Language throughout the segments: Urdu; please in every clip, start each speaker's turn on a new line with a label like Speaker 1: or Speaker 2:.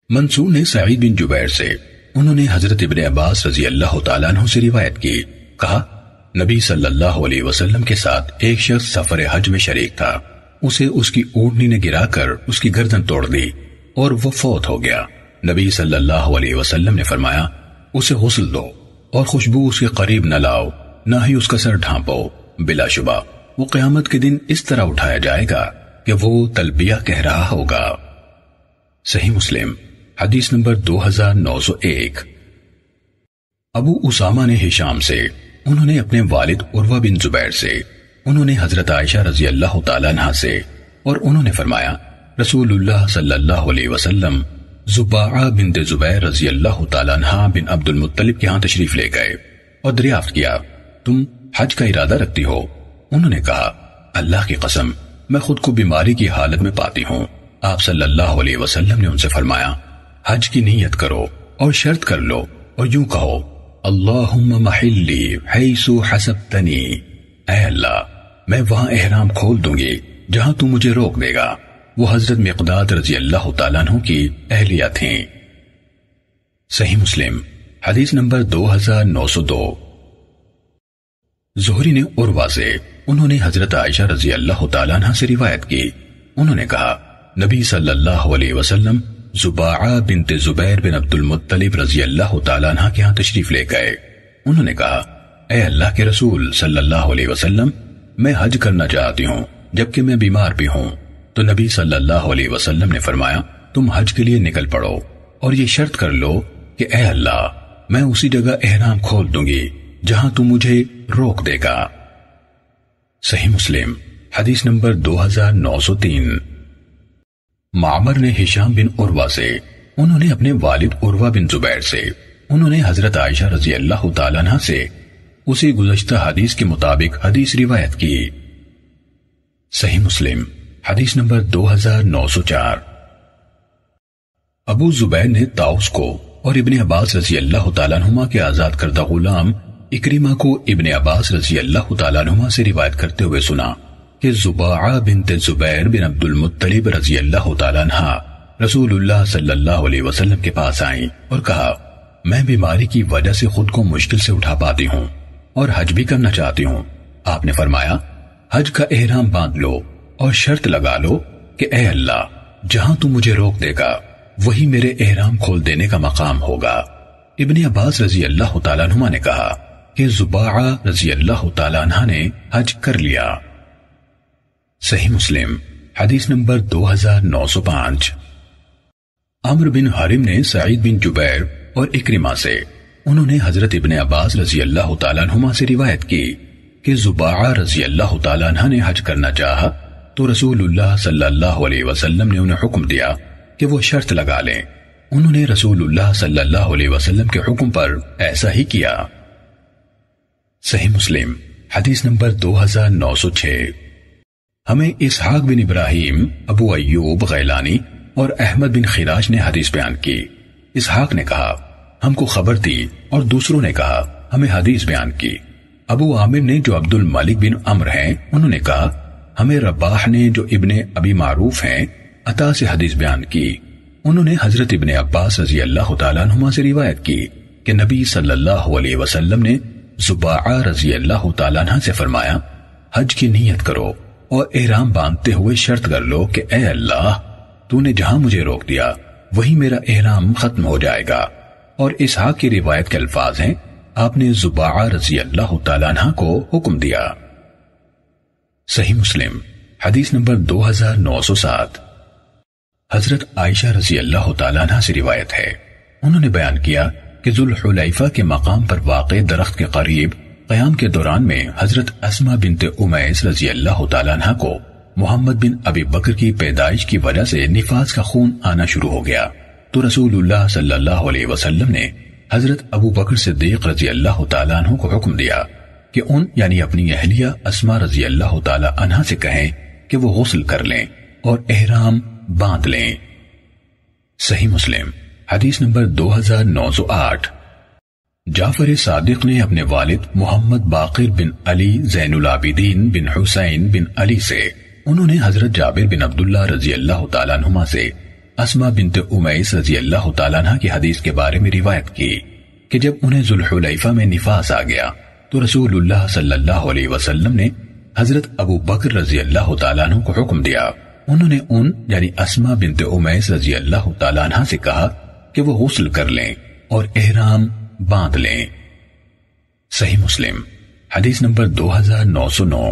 Speaker 1: منصور نے سعید بن جبیر سے، انہوں نے حضرت ابن عباس رضی اللہ تعالیٰ عنہ سے روایت کی، کہا نبی صلی اللہ علیہ وسلم کے ساتھ ایک شخص سفر حج میں شریک تھا، اسے اس کی اونٹنی نے گرا کر اس کی گردن توڑ دی اور وہ فوت ہو گیا۔ نبی صلی اللہ علیہ وسلم نے فرمایا اسے غسل دو اور خوشبو اس کے قریب نہ لاؤ، نہ ہی اس کا سر ڈھانپو، بلا شبہ وہ قیامت کے دن اس طرح اٹھایا جائے گا کہ وہ تلبیہ کہہ رہا ہوگا۔ صحیح مسلم حدیث نمبر 2901۔ ابو اسامہ نے ہشام سے، انہوں نے اپنے والد عروہ بن زبیر سے، انہوں نے حضرت عائشہ رضی اللہ تعالیٰ عنہ سے، اور انہوں نے فرمایا رسول اللہ صلی اللہ علیہ وسلم زباعہ بنت زبیر رضی اللہ تعالیٰ عنہ بن عبد المطلب کے ہاں تشریف لے گئے اور دریافت کیا تم حج کا ارادہ رکھتی ہو؟ انہوں نے کہا اللہ کی قسم میں خود کو بیماری کی حالت میں پاتی ہوں۔ آپ صلی اللہ علیہ وسلم نے ان سے فرمایا حج کی نیت کرو اور شرط کر لو اور یوں کہو اللہم محلی حیث حسبتنی، اے اللہ میں وہاں احرام کھول دوں گی جہاں تو مجھے روک دے گا۔ وہ حضرت مقداد رضی اللہ تعالیٰ عنہ کی اہلیہ تھیں۔ صحیح مسلم حدیث نمبر 2902۔ زہری نے عروہ سے، انہوں نے حضرت عائشہ رضی اللہ تعالیٰ عنہ سے روایت کی، انہوں نے کہا نبی صلی اللہ علیہ وسلم زباعہ بنت زبیر بن عبد المطلب رضی اللہ تعالیٰ عنہ کے ہاں تشریف لے گئے۔ انہوں نے کہا اے اللہ کے رسول صلی اللہ علیہ وسلم میں حج کرنا چاہتی ہوں جبکہ میں بیمار بھی ہوں۔ تو نبی صلی اللہ علیہ وسلم نے فرمایا تم حج کے لیے نکل پڑو اور یہ شرط کر لو کہ اے اللہ میں اسی جگہ احرام کھول دوں گی جہاں تو مجھے روک دے گا۔ صحیح مسلم حدیث نمبر 2903۔ معمر نے ہشام بن عروہ سے، انہوں نے اپنے والد عروہ بن زبیر سے، انہوں نے حضرت عائشہ رضی اللہ تعالیٰ عنہ سے اسی گزشتہ حدیث کے مطابق حدیث روایت کی۔ صحیح مسلم حدیث نمبر 2904۔ ابو زبیر نے طاؤس کو اور ابن عباس رضی اللہ تعالیٰ عنہما کے آزاد کردہ غلام اکرمہ کو ابن عباس رضی اللہ تعالیٰ عنہما سے روایت کرتے ہوئے سنا کہ زباعہ بنت زبیر بن عبد المطلب رضی اللہ تعالیٰ عنہ رسول اللہ صلی اللہ علیہ وسلم کے پاس آئیں اور کہا میں بیماری کی وجہ سے خود کو مشکل سے اٹھا پاتی ہوں اور حج بھی کرنا چاہتی ہوں۔ آپ نے فرمایا حج کا احرام باندھ لو اور شرط لگا لو کہ اے اللہ جہاں تو مجھے روک دے گا وہی میرے احرام کھول دینے کا مقام ہوگا۔ ابن عباس رضی اللہ تعالیٰ عنہ نے کہا کہ زباعہ رضی اللہ تعالیٰ عنہ نے حج کر لیا۔ صحیح مسلم حدیث نمبر 2905۔ عمرو بن حرم نے سعید بن جبیر اور اکرمہ سے، انہوں نے حضرت ابن عباس رضی اللہ تعالیٰ عنہما سے روایت کی کہ زباعہ رضی اللہ تعالیٰ عنہ نے حج کرنا چاہا تو رسول اللہ صلی اللہ علیہ وسلم نے انہیں حکم دیا کہ وہ شرط لگا لیں۔ انہوں نے رسول اللہ صلی اللہ علیہ وسلم کے حکم پر ایسا ہی کیا۔ صحیح مسلم حدیث نمبر 2906۔ ہمیں اسحاق بن ابراہیم، ابو ایوب غیلانی اور احمد بن خراش نے حدیث بیان کی۔ اسحاق نے کہا ہم کو خبر دی اور دوسروں نے کہا ہمیں حدیث بیان کی۔ ابو عامر نے جو عبد الملک بن عمر ہیں انہوں نے کہا ہمیں رباح نے جو ابن ابی معروف ہیں عطا سے حدیث بیان کی۔ انہوں نے حضرت ابن عباس رضی اللہ تعالیٰ عنہما سے روایت کی کہ نبی صلی اللہ علیہ وسلم نے زباعہ رضی اللہ تعالیٰ عنہ سے فرمایا حج کی نیت کرو اور احرام باندھتے ہوئے شرط کر لو کہ اے اللہ تو نے جہاں مجھے روک دیا وہی میرا احرام ختم ہو جائے گا۔ اور اسحاق کی روایت کے الفاظ ہیں آپ نے زباعہ رضی اللہ تعالیٰ عنہ کو حکم دیا۔ صحیح مسلم حدیث نمبر 2907۔ حضرت عائشہ رضی اللہ تعالیٰ عنہ سے روایت ہے، انہوں نے بیان کیا کہ ذوالحلیفہ کے مقام پر واقع درخت کے قریب قیام کے دوران میں حضرت اسما بنت امیس رضی اللہ تعالیٰ عنہ کو محمد بن ابی بکر کی پیدائش کی وجہ سے نفاس کا خون آنا شروع ہو گیا تو رسول اللہ صلی اللہ علیہ وسلم نے حضرت ابو بکر صدیق رضی اللہ تعالیٰ عنہ کو حکم دیا کہ ان یعنی اپنی اہلیہ اسما رضی اللہ تعالیٰ عنہ سے کہیں کہ وہ غسل کر لیں اور احرام باندھ لیں۔ صحیح مسلم حدیث نمبر 2908۔ جعفر صادق نے اپنے والد محمد باقر بن علی زین العابدین بن حسین بن علی سے، انہوں نے حضرت جابر بن عبداللہ رضی اللہ تعالیٰ عنہما سے اسما بنت امیس رضی اللہ تعالیٰ عنہ کی حدیث کے بارے میں روایت کی کہ جب انہیں ذوالحلیفہ میں نفاس آ گیا تو رسول اللہ صلی اللہ علیہ وسلم نے حضرت ابو بکر رضی اللہ تعالیٰ عنہ کو حکم دیا. انہوں نے یعنی اسما بنت امیس رضی اللہ تعالیٰ عنہ سے کہا کہ وہ غسل کر لیں اور احرام باندھ لیں. صحیح مسلم حدیث نمبر 2909.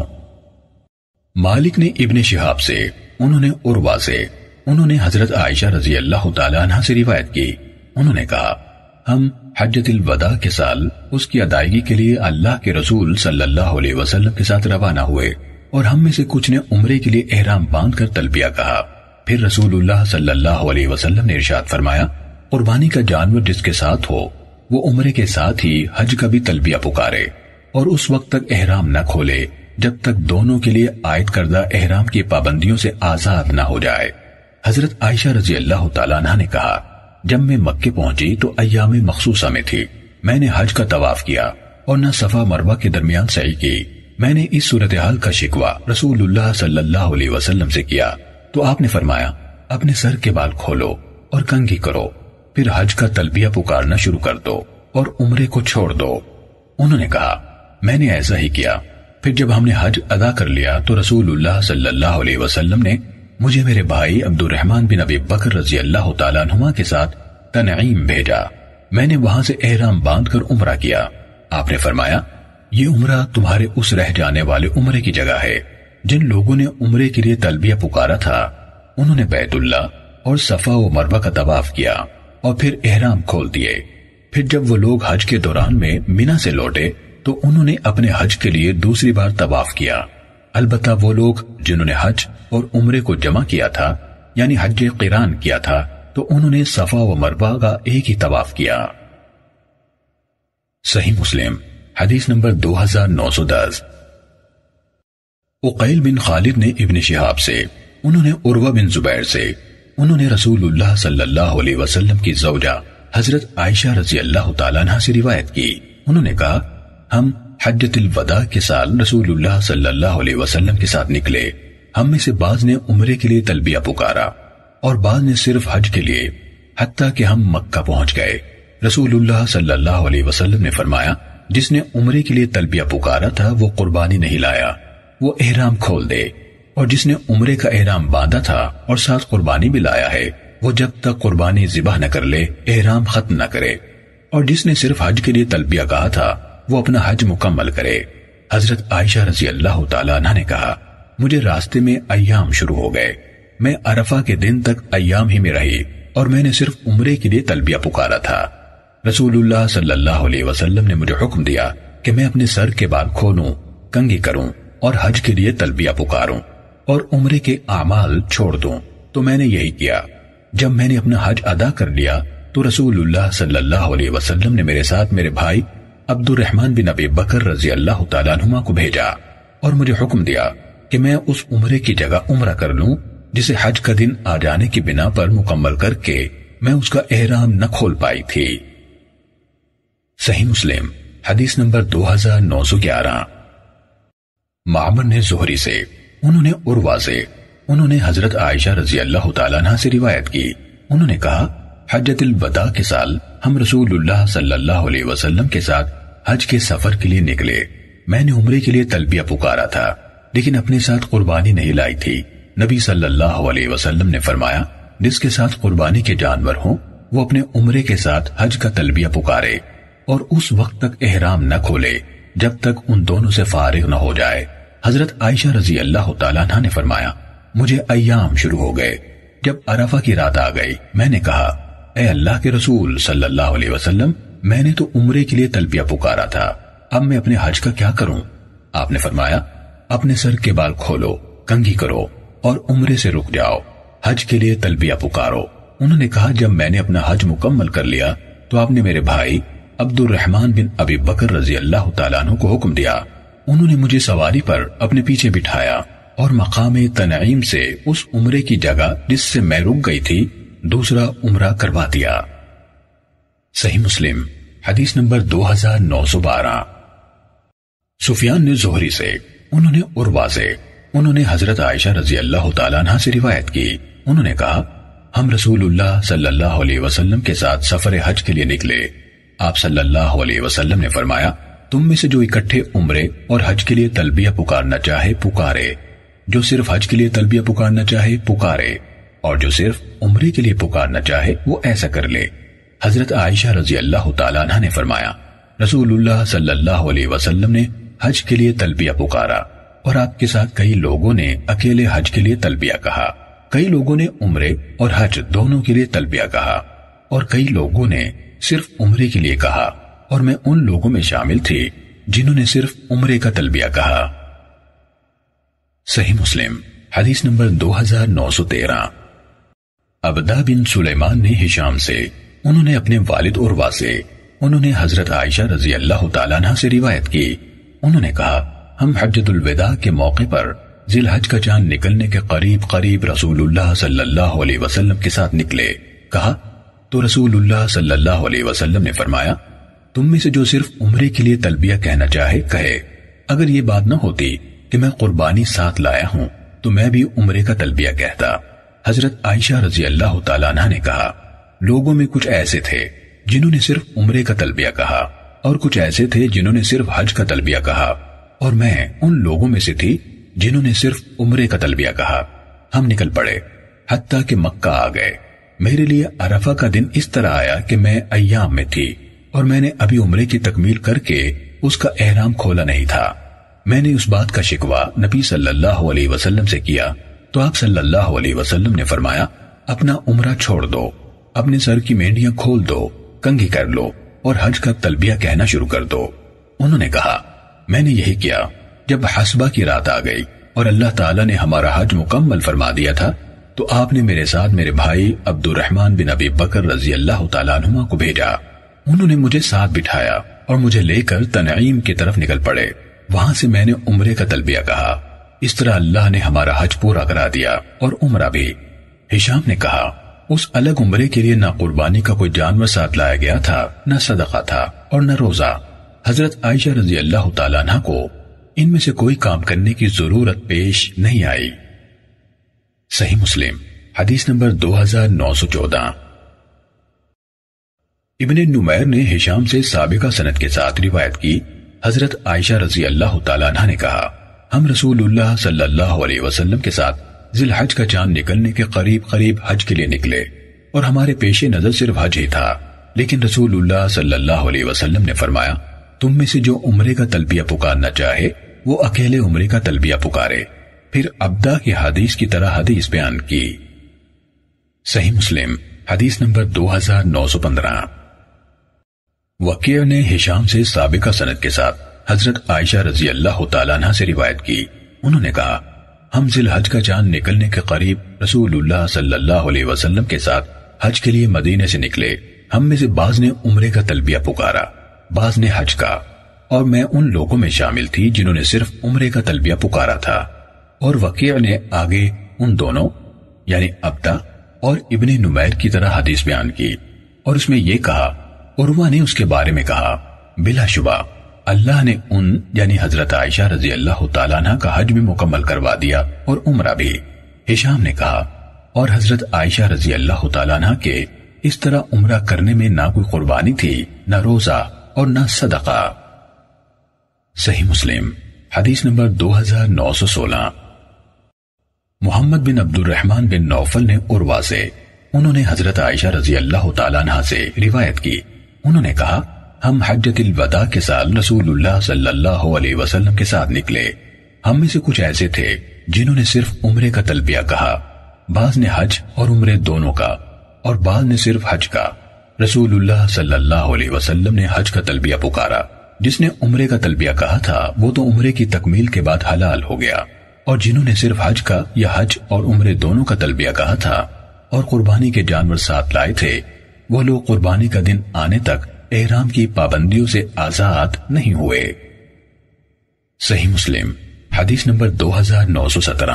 Speaker 1: مالک نے ابن شہاب سے, انہوں نے عروہ سے, انہوں نے حضرت عائشہ رضی اللہ تعالیٰ عنہ سے روایت کی. انہوں نے کہا ہم حجۃ الوداع کے سال اس کی ادائیگی کے لیے اللہ کے رسول صلی اللہ علیہ وسلم کے ساتھ روانہ ہوئے اور ہم میں سے کچھ نے عمرے کے لیے احرام باندھ کر تلبیہ کہا. پھر رسول اللہ صلی اللہ علیہ وسلم نے ارشاد فرمایا قربانی کا جانور جس کے ساتھ ہو وہ عمرے کے ساتھ ہی حج کا بھی تلبیہ پکارے اور اس وقت تک احرام نہ کھولے جب تک دونوں کے لیے عائد کردہ احرام کی پابندیوں سے آزاد نہ ہو جائے. حضرت عائشہ رضی اللہ تعالیٰ عنہ نے کہا جب میں مکے پہنچی تو ایام مخصوصہ میں تھی. میں نے حج کا طواف کیا اور نہ صفا مروہ کے درمیان سعی کی. میں نے اس صورتحال کا شکوہ رسول اللہ صلی اللہ علیہ وسلم سے کیا تو آپ نے فرمایا اپنے سر کے بال کھولو اور کنگھی کرو, پھر حج کا تلبیہ پکارنا شروع کر دو اور عمرے کو چھوڑ دو. انہوں نے کہا میں نے ایسا ہی کیا. پھر جب ہم نے حج ادا کر لیا تو رسول اللہ صلی اللہ علیہ وسلم نے مجھے میرے بھائی عبد الرحمن بن ابی بکر رضی اللہ تعالیٰ عنہما کے ساتھ تنعیم بھیجا. میں نے وہاں سے احرام باندھ کر عمرہ کیا. آپ نے فرمایا یہ عمرہ تمہارے اس رہ جانے والے عمرے کی جگہ ہے جن لوگوں نے عمرے کے لیے تلبیہ پکارا تھا. انہوں نے بیت اللہ اور صفا و مروہ کا طواف کیا اور پھر احرام کھول دیے. پھر جب وہ لوگ حج کے دوران میں مینا سے لوٹے تو انہوں نے اپنے حج کے لیے دوسری بار طواف کیا. البتہ وہ لوگ جنہوں نے حج اور عمرے کو جمع کیا تھا یعنی حج قران کیا تھا تو انہوں نے صفا و مروہ کا ایک ہی طواف کیا. صحیح مسلم حدیث نمبر 2910. عقیل بن خالد نے ابن شہاب سے, انہوں نے عروہ بن زبیر سے, انہوں نے رسول اللہ صلی اللہ علیہ وسلم کی زوجہ حضرت عائشہ رضی اللہ تعالیٰ عنہ سے روایت کی. انہوں نے کہا ہم حجۃ الوداع کے سال رسول اللہ صلی اللہ علیہ وسلم کے ساتھ نکلے. ہم میں سے بعض نے عمرے کے لیے تلبیہ پکارا اور بعض نے صرف حج کے لیے, حتیٰ کہ ہم مکہ پہنچ گئے. رسول اللہ صلی اللہ علیہ وسلم نے فرمایا جس نے عمرے کے لیے تلبیہ پکارا تھا وہ قربانی نہیں لایا, وہ احرام کھول دے, اور جس نے عمرے کا احرام باندھا تھا اور ساتھ قربانی بھی لایا ہے وہ جب تک قربانی ذبح نہ کر لے احرام ختم نہ کرے, اور جس نے صرف حج کے لیے تلبیہ کہا تھا وہ اپنا حج مکمل کرے. حضرت عائشہ رضی اللہ تعالیٰ عنہ نے کہا مجھے راستے میں ایام شروع ہو گئے. میں عرفہ کے دن تک ایام ہی میں رہی اور میں نے صرف عمرے کے لیے تلبیہ پکارا تھا. رسول اللہ صلی اللہ علیہ وسلم نے مجھے حکم دیا کہ میں اپنے سر کے بال کھولوں, کنگھی کروں اور حج کے لیے تلبیہ پکاروں اور عمرے کے اعمال چھوڑ دوں. تو میں نے یہی کیا. جب میں نے اپنا حج ادا کر لیا تو رسول اللہ صلی اللہ علیہ وسلم نے میرے ساتھ میرے بھائی عبد الرحمن بن ابی بکر رضی اللہ تعالیٰ عنہما کو بھیجا اور مجھے حکم دیا کہ میں اس عمرے کی جگہ عمرہ کر لوں جسے حج کا دن آ جانے کی بنا پر مکمل کر کے میں اس کا احرام نہ کھول پائی تھی. صحیح مسلم حدیث نمبر 2911. معمر نے زہری سے, انہوں نے عروہ سے, انہوں نے حضرت عائشہ رضی اللہ تعالیٰ عنہ سے روایت کی. انہوں نے کہا حجۃ الوداع کے سال ہم رسول اللہ صلی اللہ علیہ وسلم کے ساتھ حج کے سفر کے لیے نکلے. میں نے عمرے کے لیے تلبیہ پکارا تھا لیکن اپنے ساتھ قربانی نہیں لائی تھی. نبی صلی اللہ علیہ وسلم نے فرمایا جس کے ساتھ قربانی کے جانور ہوں وہ اپنے عمرے کے ساتھ حج کا تلبیہ پکارے اور اس وقت تک احرام نہ کھولے جب تک ان دونوں سے فارغ نہ ہو جائے. حضرت عائشہ رضی اللہ تعالیٰ عنہ نے فرمایا مجھے ایام شروع ہو گئے. جب عرفہ کی رات آ گئی میں نے کہا اے اللہ کے رسول صلی اللہ علیہ وسلم, میں نے تو عمرے کے لیے تلبیہ پکارا تھا, اب میں اپنے حج کا کیا کروں؟ آپ نے فرمایا اپنے سر کے بال کھولو, کنگھی کرو اور عمرے سے رک جاؤ, حج کے لیے تلبیہ پکارو. انہوں نے کہا جب میں نے اپنا حج مکمل کر لیا تو آپ نے میرے بھائی عبد الرحمن بن ابی بکر رضی اللہ تعالیٰ عنہ کو حکم دیا. انہوں نے مجھے سواری پر اپنے پیچھے بٹھایا اور مقام تنعیم سے اس عمرے کی جگہ جس سے میں رک گئی تھی دوسرا عمرہ کروا دیا. صحیح مسلم حدیث نمبر 2912. سفیان نے زہری سے, انہوں نے عروہ سے, انہوں نے حضرت عائشہ رضی اللہ تعالیٰ عنہ سے روایت کی. انہوں نے کہا ہم رسول اللہ صلی اللہ علیہ وسلم کے ساتھ سفر حج کے لیے نکلے۔ آپ صلی اللہ علیہ وسلم نے فرمایا، تم میں سے جو اکٹھے عمرے اور حج کے لیے تلبیہ پکارنا چاہے پکارے، جو صرف حج کے لیے تلبیہ پکارنا چاہے پکارے، اور جو صرف عمرے کے لیے پکارنا چاہے وہ ایسا کر لے۔ حضرت عائشہ رضی اللہ تعالیٰ عنہ نے فرمایا، رسول اللہ صلی اللہ علیہ وسلم نے حج کے لیے تلبیہ پکارا، اور آپ کے ساتھ کئی لوگوں نے اکیلے حج کے لیے تلبیہ کہا، کئی لوگوں نے عمرے اور حج دونوں کے لیے تلبیہ کہا، اور کئی لوگوں نے صرف عمرے کے لیے کہا، اور میں ان لوگوں میں شامل تھی جنہوں نے صرف عمرے کا تلبیہ کہا۔ صحیح مسلم حدیث نمبر 2913۔ عبدہ بن سلیمان نے ہشام سے، انہوں نے اپنے والد عروہ سے، انہوں نے حضرت عائشہ رضی اللہ تعالیٰ عنہ سے روایت کی، انہوں نے کہا، ہم حجۃ الوداع کے موقع پر ذی الحج کا چاند نکلنے کے قریب رسول اللہ صلی اللہ علیہ وسلم کے ساتھ نکلے۔ کہا تو رسول اللہ صلی اللہ علیہ وسلم نے فرمایا، تم میں سے جو صرف عمرے کے لیے تلبیہ کہنا چاہے کہے۔ اگر یہ بات نہ ہوتی کہ میں قربانی ساتھ لایا ہوں تو میں بھی عمرے کا تلبیہ کہتا۔ حضرت عائشہ رضی اللہ تعالیٰ عنہ نے کہا، لوگوں میں کچھ ایسے تھے جنہوں نے صرف عمرے کا تلبیہ کہا، اور کچھ ایسے تھے جنہوں نے صرف حج کا تلبیہ کہا، اور میں ان لوگوں میں سے تھی جنہوں نے صرف عمرے کا تلبیہ کہا۔ ہم نکل پڑے حتیٰ کہ مکہ آ گئے۔ میرے لیے عرفہ کا دن اس طرح آیا کہ میں ایام میں تھی، اور میں نے ابھی عمرے کی تکمیل کر کے اس کا احرام کھولا نہیں تھا۔ میں نے اس بات کا شکوہ نبی صلی اللہ علیہ وسلم سے کیا تو آپ صلی اللہ علیہ وسلم نے فرمایا، اپنا عمرہ چھوڑ دو، اپنے سر کی مینڈیاں کھول دو، کنگھی کر لو، اور حج کا تلبیہ کہنا شروع کر دو۔ انہوں نے کہا، میں نے یہی کیا۔ جب حسبہ کی رات آ گئی اور اللہ تعالیٰ نے ہمارا حج مکمل فرما دیا تھا تو آپ نے میرے ساتھ میرے بھائی عبد الرحمن بن ابی بکر رضی اللہ تعالیٰ عنہما کو بھیجا۔ انہوں نے مجھے ساتھ بٹھایا اور مجھے لے کر تنعیم کی طرف نکل پڑے۔ وہاں سے میں نے عمرے کا تلبیہ کہا۔ اس طرح اللہ نے ہمارا حج پورا کرا دیا اور عمرہ بھی۔ ہشام نے کہا، اس الگ عمرے کے لیے نہ قربانی کا کوئی جانور ساتھ لایا گیا تھا، نہ صدقہ تھا، اور نہ روزہ۔ حضرت عائشہ رضی اللہ تعالیٰ عنہ کو ان میں سے کوئی کام کرنے کی ضرورت پیش نہیں آئی۔ صحیح مسلم حدیث نمبر 2914۔ ابن نمیر نے ہشام سے سابقہ سند کے ساتھ روایت کی، حضرت عائشہ رضی اللہ تعالیٰ عنہ نے کہا، ہم رسول اللہ صلی اللہ علیہ وسلم کے ساتھ ذی الحج کا چاند نکلنے کے قریب حج کے لیے نکلے، اور ہمارے پیش نظر صرف حج ہی تھا، لیکن رسول اللہ صلی اللہ علیہ وسلم نے فرمایا، تم میں سے جو عمرے کا تلبیہ پکارنا چاہے وہ اکیلے عمرے کا تلبیہ پکارے۔ پھر عبدہ کی حدیث کی طرح حدیث بیان کی۔ صحیح مسلم حدیث نمبر 2915۔ وکیع نے ہشام سے سابقہ سند کے ساتھ حضرت عائشہ رضی اللہ تعالیٰ عنہ سے روایت کی، انہوں نے کہا، ہم ذی الحج کا چاند نکلنے کے قریب رسول اللہ صلی اللہ علیہ وسلم کے ساتھ حج کے لیے مدینے سے نکلے۔ ہم میں سے بعض نے عمرے کا تلبیہ پکارا، بعض نے حج کا، اور میں ان لوگوں میں شامل تھی جنہوں نے صرف عمرے کا تلبیہ پکارا تھا۔ اور وکیع نے آگے ان دونوں یعنی عبدہ اور ابن نمیر کی طرح حدیث بیان کی، اور اس میں یہ کہا، عروہ نے اس کے بارے میں کہا، بلا شبہ اللہ نے ان یعنی حضرت عائشہ رضی اللہ تعالیٰ عنہ کا حج بھی مکمل کروا دیا اور عمرہ بھی۔ ہشام نے کہا، اور حضرت عائشہ رضی اللہ تعالیٰ عنہ کے اس طرح عمرہ کرنے میں نہ کوئی قربانی تھی، نہ روزہ اور نہ صدقہ۔ صحیح مسلم حدیث نمبر 2916۔ محمد بن عبد الرحمن بن نوفل نے عروہ سے، انہوں نے حضرت عائشہ رضی اللہ تعالیٰ عنہ سے روایت کی، انہوں نے کہا، ہم حجۃ الوداع کے سال رسول اللہ صلی اللہ علیہ وسلم کے ساتھ نکلے۔ ہم میں سے کچھ ایسے تھے جنہوں نے صرف عمرے کا تلبیہ کہا، بعض نے حج اور عمرے دونوں کا، اور بعض نے صرف حج کا۔ رسول اللہ صلی اللہ علیہ وسلم نے حج کا تلبیہ پکارا۔ جس نے عمرے کا تلبیہ کہا تھا وہ تو عمرے کی تکمیل کے بعد حلال ہو گیا، اور جنہوں نے صرف حج کا یا حج اور عمرے دونوں کا تلبیہ کہا تھا اور قربانی کے جانور ساتھ لائے تھے، وہ لوگ قربانی کا دن آنے تک احرام کی پابندیوں سے آزاد نہیں ہوئے۔ صحیح مسلم حدیث نمبر 2917۔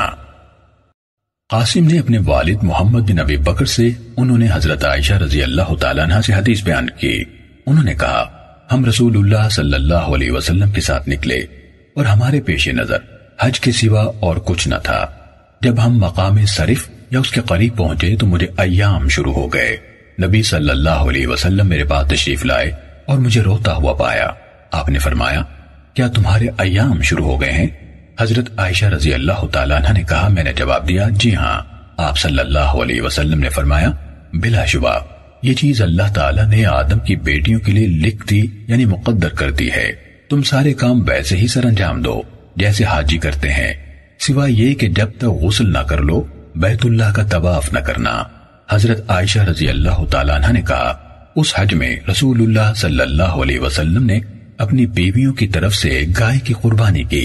Speaker 1: قاسم نے اپنے والد محمد بن ابی بکر سے، انہوں نے حضرت عائشہ رضی اللہ تعالیٰ عنہ سے حدیث بیان کی، انہوں نے کہا، ہم رسول اللہ صلی اللہ علیہ وسلم کے ساتھ نکلے اور ہمارے پیش نظر حج کے سوا اور کچھ نہ تھا۔ جب ہم مقام صرف یا اس کے قریب پہنچے تو مجھے ایام شروع ہو گئے۔ نبی صلی اللہ علیہ وسلم میرے پاس تشریف لائے اور مجھے روتا ہوا پایا۔ آپ نے فرمایا کیا تمہارے ایام شروع ہو گئے ہیں؟ حضرت عائشہ رضی اللہ تعالیٰ عنہ نے کہا میں نے جواب دیا جی ہاں۔ آپ صلی اللہ علیہ وسلم نے فرمایا بلا شبہ یہ چیز اللہ تعالیٰ نے آدم کی بیٹیوں کے لیے لکھ دی یعنی مقدر کر دی ہے، تم سارے کام ویسے ہی سر انجام دو جیسے حاجی کرتے ہیں، سوائے یہ کہ جب تک غسل نہ کر لو بیت اللہ کا طواف نہ کرنا۔ حضرت عائشہ رضی اللہ تعالیٰ عنہ نے کہا اس حج میں رسول اللہ صلی اللہ علیہ وسلم نے اپنی بیویوں کی طرف سے گائے کی قربانی کی۔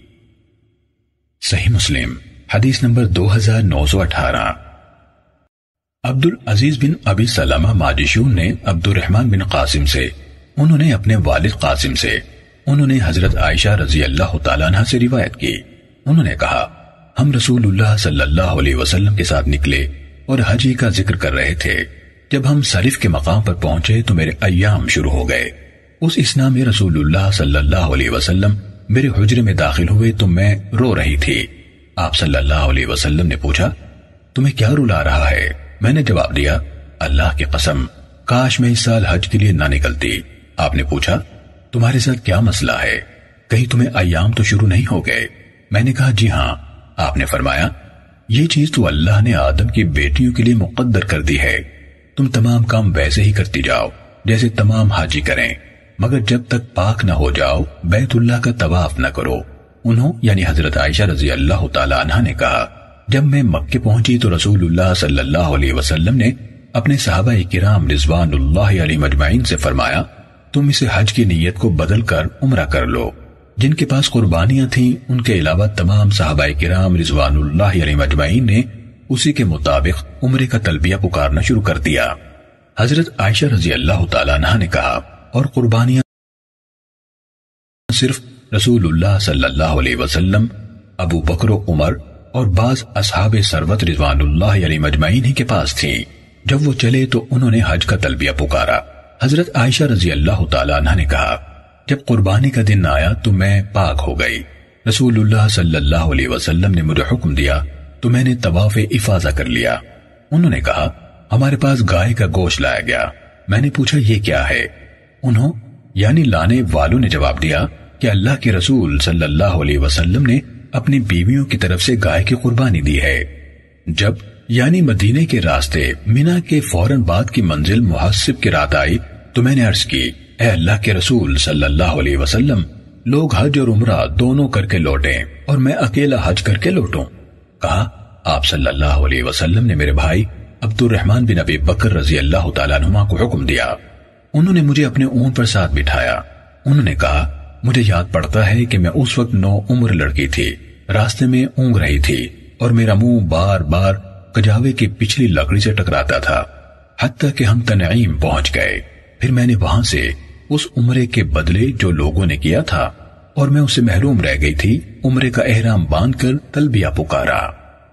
Speaker 1: صحیح مسلم حدیث نمبر 2918۔ عبد العزیز بن ابی سلمہ ماجشون نے عبد الرحمن بن قاسم سے، انہوں نے اپنے والد قاسم سے، انہوں نے حضرت عائشہ رضی اللہ تعالیٰ عنہ سے روایت کی، انہوں نے کہا ہم رسول اللہ صلی اللہ علیہ وسلم کے ساتھ نکلے اور حج کا ذکر کر رہے تھے۔ جب ہم صرف کے مقام پر پہنچے تو میرے ایام شروع ہو گئے۔ اس اثنا میں رسول اللہ صلی اللہ علیہ وسلم میرے حجرے میں داخل ہوئے تو میں رو رہی تھی۔ آپ صلی اللہ علیہ وسلم نے پوچھا تمہیں کیا رلا رہا ہے؟ میں نے جواب دیا اللہ کی قسم کاش میں اس سال حج کے لیے نہ نکلتی۔ آپ نے پوچھا تمہارے ساتھ کیا مسئلہ ہے؟ کہیں تمہیں ایام تو شروع نہیں ہو گئے؟ میں نے کہا جی ہاں۔ آپ نے فرمایا یہ چیز تو اللہ نے آدم کی بیٹیوں کے لیے مقدر کر دی ہے، تم تمام کام ویسے ہی کرتی جاؤ جیسے تمام حاجی کریں، مگر جب تک پاک نہ ہو جاؤ بیت اللہ کا طواف نہ کرو۔ انہوں یعنی حضرت عائشہ رضی اللہ تعالی عنہ نے کہا جب میں مکے پہنچی تو رسول اللہ صلی اللہ علیہ وسلم نے اپنے صحابہ کرام رضوان اللہ علیہ مجمعین سے فرمایا تم اسے حج کی نیت کو بدل کر عمرہ کر لو۔ جن کے پاس قربانیاں تھیں ان کے علاوہ تمام صحابہ کرام رضوان اللہ علیہ مجمعین نے اسی کے مطابق عمرے کا تلبیہ پکارنا شروع کر دیا۔ حضرت عائشہ رضی اللہ تعالیٰ عنہ نے کہا اور قربانیاں صرف رسول اللہ صلی اللہ علیہ وسلم، ابو بکر و عمر اور بعض اصحاب ثروت رضوان اللہ علیہ مجمعین ہی کے پاس تھیں۔ جب وہ چلے تو انہوں نے حج کا تلبیہ پکارا۔ حضرت عائشہ رضی اللہ تعالیٰ عنہ نے کہا جب قربانی کا دن آیا تو میں پاک ہو گئی۔ رسول اللہ صلی اللہ علیہ وسلم نے مجھے حکم دیا تو میں نے طواف افاضہ کر لیا۔ انہوں نے کہا ہمارے پاس گائے کا گوشت لایا گیا۔ میں نے پوچھا یہ کیا ہے؟ انہوں یعنی لانے والوں نے جواب دیا کہ اللہ کے رسول صلی اللہ علیہ وسلم نے اپنی بیویوں کی طرف سے گائے کی قربانی دی ہے۔ جب یعنی مدینے کے راستے مینا کے فوراً بعد کی منزل محسب کی رات آئی تو میں نے عرض کی اے اللہ کے رسول صلی اللہ علیہ وسلم لوگ حج اور عمرہ دونوں کر کے لوٹیں اور میں اکیلا حج کر کے لوٹوں۔ کہا آپ صلی اللہ علیہ وسلم نے میرے بھائی عبد الرحمن بن ابی بکر رضی اللہ تعالیٰ عنہما کو حکم دیا۔ انہوں نے مجھے اپنے اونٹ پر ساتھ بٹھایا۔ انہوں نے کہا مجھے یاد پڑتا ہے کہ میں اس وقت 9 عمر لڑکی تھی، راستے میں اونگ رہی تھی اور میرا منہ بار بار کجاوے کی پچھلی لکڑی سے ٹکراتا تھا، حتیٰ کہ ہم تنعیم پہنچ گئے۔ پھر میں نے وہاں سے اس عمرے کے بدلے جو لوگوں نے کیا تھا اور میں اسے محروم رہ گئی تھی عمرے کا احرام باندھ کر تلبیہ پکارا۔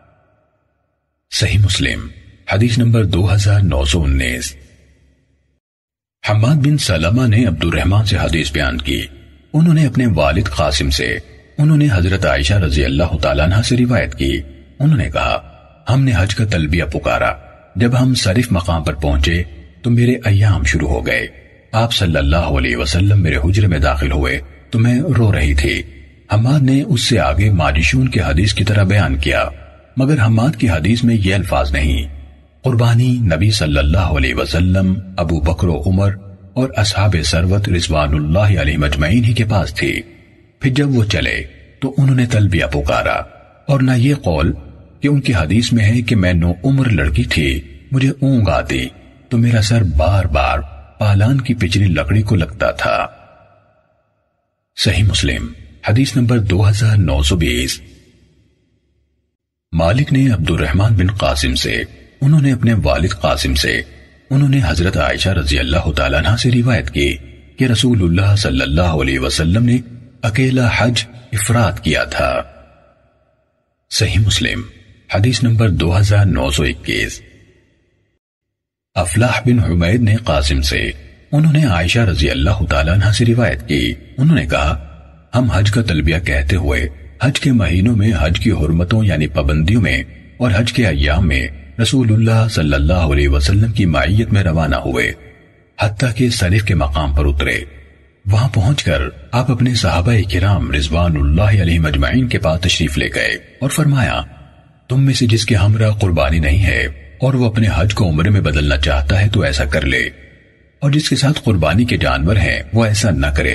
Speaker 1: صحیح مسلم حدیث نمبر 2919۔ حماد بن سلمہ نے عبد الرحمن سے حدیث بیان کی، انہوں نے اپنے والد قاسم سے، انہوں نے حضرت عائشہ رضی اللہ تعالیٰ عنہ سے روایت کی، انہوں نے کہا ہم نے حج کا تلبیہ پکارا۔ جب ہم صرف مقام پر پہنچے تو میرے ایام شروع ہو گئے۔ آپ صلی اللہ علیہ وسلم میرے حجرے میں داخل ہوئے تو میں رو رہی تھی۔ حماد نے اس سے آگے ماجشون کی حدیث کی طرح بیان کیا، مگر حماد کی حدیث میں یہ الفاظ نہیں۔ قربانی نبی صلی اللہ علیہ وسلم، ابو بکر و عمر اور اصحاب ثروت رضوان اللہ علیہ مجمعین ہی کے پاس تھی۔ پھر جب وہ چلے تو انہوں نے تلبیہ پکارا، اور نہ یہ قول کہ ان کی حدیث میں ہے کہ میں 9 عمر لڑکی تھی، مجھے اونگ آتی تو میرا سر بار بار پالان کی پچھلی لکڑی کو لگتا تھا۔ صحیح مسلم حدیث نمبر 2920۔ مالک نے عبد الرحمن بن قاسم سے، انہوں نے اپنے والد قاسم سے، انہوں نے حضرت عائشہ رضی اللہ تعالیٰ عنہ سے روایت کی کہ رسول اللہ صلی اللہ علیہ وسلم نے اکیلا حج افراد کیا تھا۔ صحیح مسلم حدیث نمبر 2921۔ افلاح بن حمید نے قاسم سے، انہوں نے عائشہ رضی اللہ تعالیٰ عنہ سے روایت کی، انہوں نے کہا ہم حج کا تلبیہ کہتے ہوئے حج کے مہینوں میں حج کی حرمتوں یعنی پابندیوں میں اور حج کے ایام میں رسول اللہ صلی اللہ علیہ وسلم کی معیت میں روانہ ہوئے، حتیٰ کہ سلیف کے مقام پر اترے۔ وہاں پہنچ کر آپ اپنے صحابہ کرام رضوان اللہ علیہم اجمعین کے پاس تشریف لے گئے اور فرمایا، تم میں سے جس کے ہمراہ قربانی نہیں ہے اور وہ اپنے حج کو عمرے میں بدلنا چاہتا ہے تو ایسا کر لے، اور جس کے ساتھ قربانی کے جانور ہیں وہ ایسا نہ کرے۔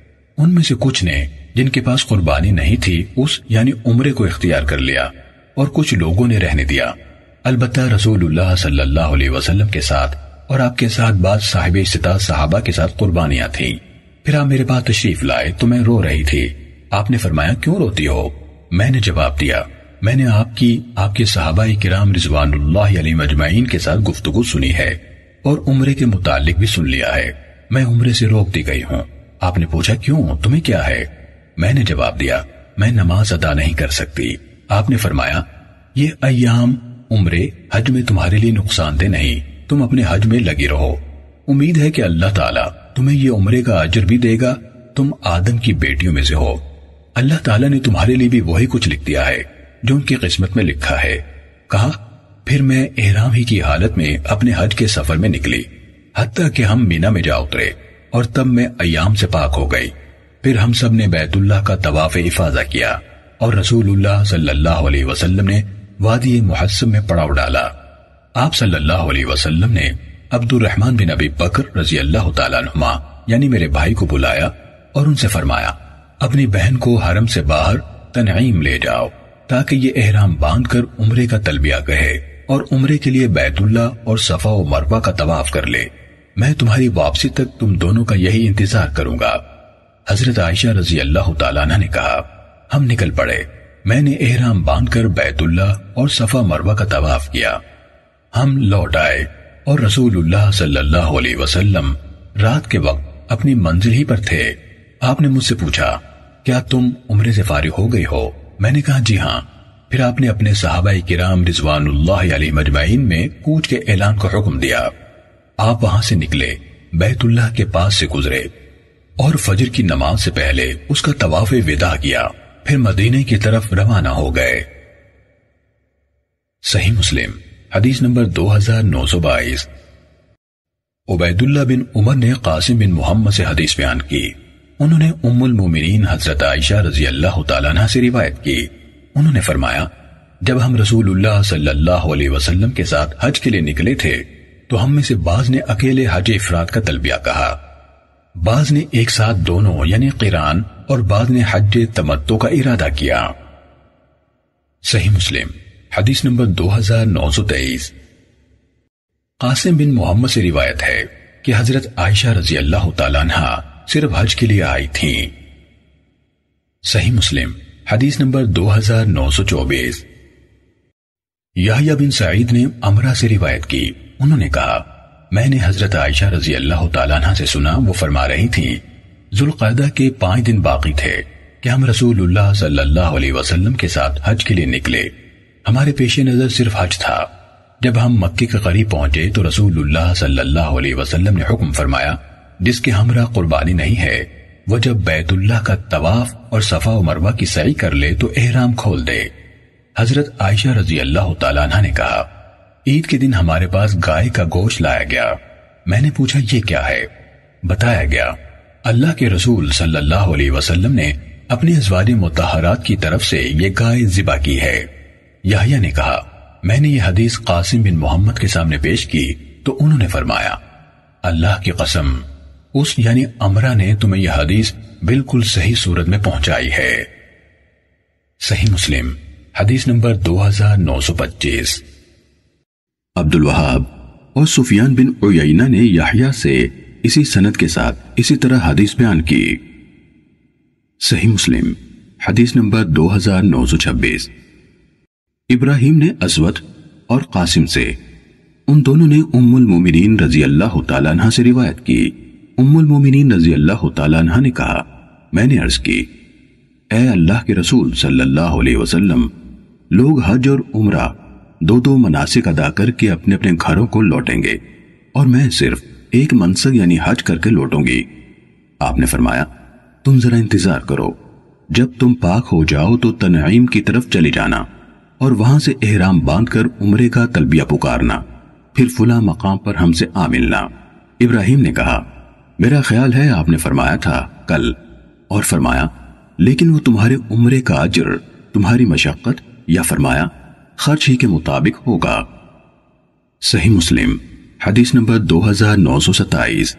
Speaker 1: ان میں سے کچھ نے جن کے پاس قربانی نہیں تھی اس یعنی عمرے کو اختیار کر لیا، اور کچھ لوگوں نے رہنے دیا۔ البتہ رسول اللہ صلی اللہ علیہ وسلم کے ساتھ اور آپ کے ساتھ بعض صاحب استطاعت صحابہ کے ساتھ قربانیاں تھیں۔ پھر آپ میرے پاس تشریف لائے تو میں رو رہی تھی۔ آپ نے فرمایا، کیوں روتی ہو؟ میں نے جواب دیا، میں نے آپ کے صحابہ کرام رضوان اللہ علیہ مجمعین کے ساتھ گفتگو سنی ہے اور عمرے کے متعلق بھی سن لیا ہے، میں عمرے سے روک دی گئی ہوں۔ آپ نے پوچھا، کیوں، تمہیں کیا ہے؟ میں نے جواب دیا، میں نماز ادا نہیں کر سکتی۔ آپ نے فرمایا، یہ ایام عمرے حج میں تمہارے لیے نقصان دہ نہیں، تم اپنے حج میں لگی رہو، امید ہے کہ اللہ تعالیٰ تمہیں یہ عمرے کا اجر بھی دے گا، تم آدم کی بیٹیوں میں سے ہو، اللہ تعالیٰ نے تمہارے لیے بھی وہی کچھ لکھ دیا ہے جو ان کی قسمت میں لکھا ہے۔ کہا، پھر میں احرام ہی کی حالت میں اپنے حج کے سفر میں نکلی، حتیٰ کہ ہم مینا میں جا اترے اور تب میں ایام سے پاک ہو گئی۔ پھر ہم سب نے بیت اللہ کا طواف افاضہ کیا اور رسول اللہ صلی اللہ علیہ وسلم نے وادی محسب میں پڑاؤ ڈالا۔ آپ صلی اللہ علیہ وسلم نے عبد الرحمن بن ابی بکر رضی اللہ تعالیٰ عنہما یعنی میرے بھائی کو بلایا اور ان سے فرمایا، اپنی بہن کو حرم سے باہر تنعیم لے جاؤ تاکہ یہ احرام باندھ کر عمرے کا تلبیہ کہے اور عمرے کے لیے بیت اللہ اور صفا و مروہ کا طواف کر لے، میں تمہاری واپسی تک تم دونوں کا یہی انتظار کروں گا۔ حضرت عائشہ رضی اللہ تعالیٰ عنہ نے کہا، ہم نکل پڑے، میں نے احرام باندھ کر بیت اللہ اور صفا مروہ کا طواف کیا۔ ہم لوٹ آئے اور رسول اللہ صلی اللہ علیہ وسلم رات کے وقت اپنی منزل ہی پر تھے۔ آپ نے مجھ سے پوچھا، کیا تم عمرے سے فارغ ہو گئی ہو؟ میں نے کہا، جی ہاں۔ پھر آپ نے اپنے صحابہ کرام رضوان اللہ علیہ مجمعین میں کوچ کے اعلان کا حکم دیا۔ آپ وہاں سے نکلے، بیت اللہ کے پاس سے گزرے اور فجر کی نماز سے پہلے اس کا طواف وداع کیا، پھر مدینے کی طرف روانہ ہو گئے۔ صحیح مسلم حدیث نمبر 2922۔ عبید اللہ بن عمر نے قاسم بن محمد سے حدیث بیان کی، انہوں نے ام المومنین حضرت عائشہ رضی اللہ تعالیٰ عنہ سے روایت کی، انہوں نے فرمایا، جب ہم رسول اللہ صلی اللہ علیہ وسلم کے ساتھ حج کے لیے نکلے تھے تو ہم میں سے بعض نے اکیلے حج افراد کا تلبیہ کہا، بعض نے ایک ساتھ دونوں یعنی قران اور بعض نے حج تمتع کا ارادہ کیا۔ صحیح مسلم حدیث نمبر 2923۔ قاسم بن محمد سے روایت ہے کہ حضرت عائشہ رضی اللہ تعالیٰ عنہ صرف حج کے لیے آئی تھیں۔ صحیح مسلم حدیث نمبر 2924۔ یحییٰ بن سعید نے عمرہ سے روایت کی، انہوں نے کہا، میں نے حضرت عائشہ رضی اللہ تعالیٰ عنہ سے سنا، وہ فرما رہی تھیں، ذوالقعدہ کے 5 دن باقی تھے کہ ہم رسول اللہ صلی اللہ علیہ وسلم کے ساتھ حج کے لیے نکلے، ہمارے پیش نظر صرف حج تھا۔ جب ہم مکے کے قریب پہنچے تو رسول اللہ صلی اللہ علیہ وسلم نے حکم فرمایا، جس کے ہمراہ قربانی نہیں ہے وہ جب بیت اللہ کا طواف اور صفا و مروہ کی سعی کر لے تو احرام کھول دے۔ حضرت عائشہ رضی اللہ تعالیٰ عنہ نے کہا، عید کے دن ہمارے پاس گائے کا گوشت لایا گیا، میں نے پوچھا یہ کیا ہے؟ بتایا گیا، اللہ کے رسول صلی اللہ علیہ وسلم نے اپنی ازواج مطہرات کی طرف سے یہ گائے ذبح کی ہے۔ یحییٰ نے کہا، میں نے یہ حدیث قاسم بن محمد کے سامنے پیش کی تو انہوں نے فرمایا، اللہ کی قسم، اس یعنی عمرہ نے تمہیں یہ حدیث بالکل صحیح صورت میں پہنچائی ہے۔ صحیح مسلم حدیث نمبر 2925۔ عبد الوہاب اور سفیان بن عیینہ نے یحییٰ سے اسی سند کے ساتھ اسی طرح حدیث بیان کی۔ صحیح مسلم حدیث نمبر 2926۔ ابراہیم نے اسود اور قاسم سے، ان دونوں نے ام المومنین رضی اللہ تعالیٰ عنہ سے روایت کی، ام المومنین رضی اللہ تعالیٰ عنہ نے کہا، میں نے عرض کی، اے اللہ کے رسول صلی اللہ علیہ وسلم، لوگ حج اور عمرہ دو مناسک ادا کر کے اپنے اپنے گھروں کو لوٹیں گے اور میں صرف ایک منسک یعنی حج کر کے لوٹوں گی۔ آپ نے فرمایا، تم ذرا انتظار کرو، جب تم پاک ہو جاؤ تو تنعیم کی طرف چلی جانا، اور وہاں سے احرام باندھ کر عمرے کا تلبیہ پکارنا، پھر فلاں مقام پر ہم سے آ ملنا۔ ابراہیم نے کہا میرا خیال ہے آپ نے فرمایا تھا کل، اور فرمایا لیکن وہ تمہارے عمرے کا اجر تمہاری مشقت یا فرمایا خرچ ہی کے مطابق ہوگا۔ صحیح مسلم حدیث نمبر 2927۔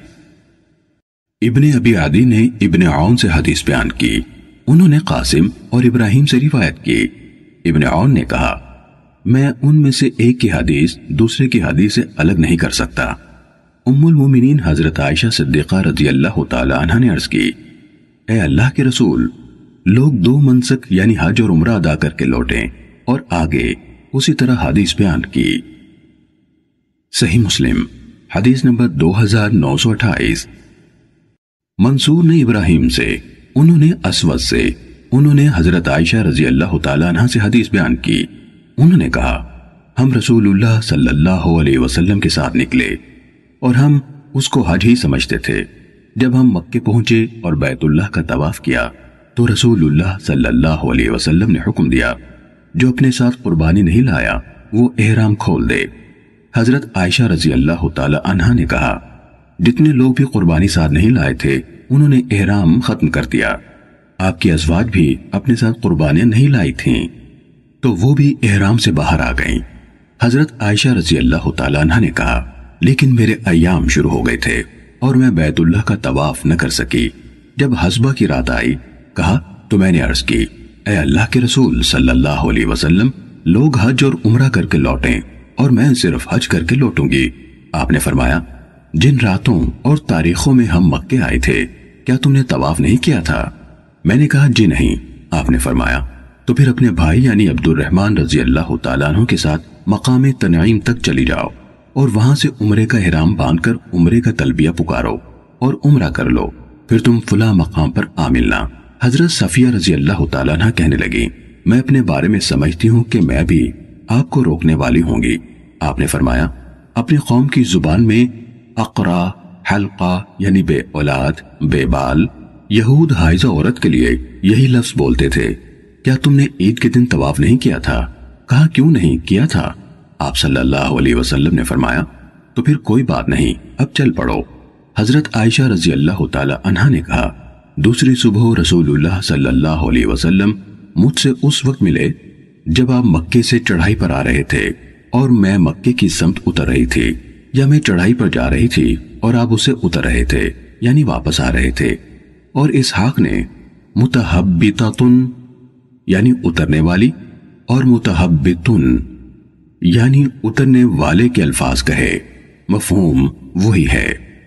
Speaker 1: ابن ابی عدی نے ابن عون سے حدیث بیان کی، انہوں نے قاسم اور ابراہیم سے روایت کی۔ ابن عون نے کہا میں ان میں سے ایک کی حدیث دوسرے کی حدیث سے الگ نہیں کر سکتا۔ ام المومنین حضرت عائشہ صدیقہ رضی اللہ تعالی عنہ نے عرض کی اے اللہ کے رسول، لوگ 2 منسک یعنی حج اور عمرہ ادا کر کے لوٹیں، اور آگے اسی طرح حدیث بیان کی۔ صحیح مسلم حدیث نمبر 2928۔ منصور نے ابراہیم سے، انہوں نے اسود سے، انہوں نے حضرت عائشہ رضی اللہ تعالیٰ عنہ سے حدیث بیان کی، انہوں نے کہا ہم رسول اللہ صلی اللہ علیہ وسلم کے ساتھ نکلے اور ہم اس کو حج ہی سمجھتے تھے۔ جب ہم مکے پہنچے اور بیت اللہ کا طواف کیا تو رسول اللہ صلی اللہ علیہ وسلم نے حکم دیا جو اپنے ساتھ قربانی نہیں لایا وہ احرام کھول دے۔ حضرت عائشہ رضی اللہ تعالی عنہا نے کہا جتنے لوگ بھی قربانی ساتھ نہیں لائے تھے انہوں نے احرام ختم کر دیا۔ آپ کی ازواج بھی اپنے ساتھ قربانیاں نہیں لائی تھیں تو وہ بھی احرام سے باہر آ گئیں۔ حضرت عائشہ رضی اللہ تعالی عنہا نے کہا لیکن میرے ایام شروع ہو گئے تھے اور میں بیت اللہ کا طواف نہ کر سکی۔ جب حسبہ کی رات آئی کہا تو میں نے عرض کی اے اللہ کے رسول صلی اللہ علیہ وسلم، لوگ حج اور عمرہ کر کے لوٹیں اور میں صرف حج کر کے لوٹوں گی۔ آپ نے فرمایا جن راتوں اور تاریخوں میں ہم مکے آئے تھے کیا تم نے طواف نہیں کیا تھا؟ میں نے کہا جی نہیں۔ آپ نے فرمایا تو پھر اپنے بھائی یعنی عبد الرحمن رضی اللہ تعالیٰ عنہ کے ساتھ مقام تنعیم تک چلی جاؤ اور وہاں سے عمرے کا احرام باندھ کر عمرے کا تلبیہ پکارو اور عمرہ کر لو، پھر تم فلاں مقام پر آ ملنا۔ حضرت صفیہ رضی اللہ تعالیٰ عنہ کہنے لگی میں اپنے بارے میں سمجھتی ہوں کہ میں بھی آپ کو روکنے والی ہوں گی۔ آپ نے فرمایا اپنی قوم کی زبان میں اقرا حلقہ یعنی بے اولاد بے بال، یہود حائضہ عورت کے لیے یہی لفظ بولتے تھے۔ کیا تم نے عید کے دن طواف نہیں کیا تھا؟ کہا کیوں نہیں کیا تھا؟ آپ صلی اللہ علیہ وسلم نے فرمایا تو پھر کوئی بات نہیں، اب چل پڑو۔ حضرت عائشہ رضی اللہ تعالی عنہا نے کہا دوسری صبح رسول اللہ صلی اللہ علیہ وسلم مجھ سے اس وقت ملے جب آپ مکے سے چڑھائی پر آ رہے تھے اور میں مکے کی سمت اتر رہی تھی، یا میں چڑھائی پر جا رہی تھی اور آپ اسے اتر رہے تھے یعنی واپس آ رہے تھے۔ اور اسحاق نے متحبتتن یعنی اترنے والی اور متحبتن یعنی اترنے والے کے الفاظ کہے، مفہوم وہی ہے۔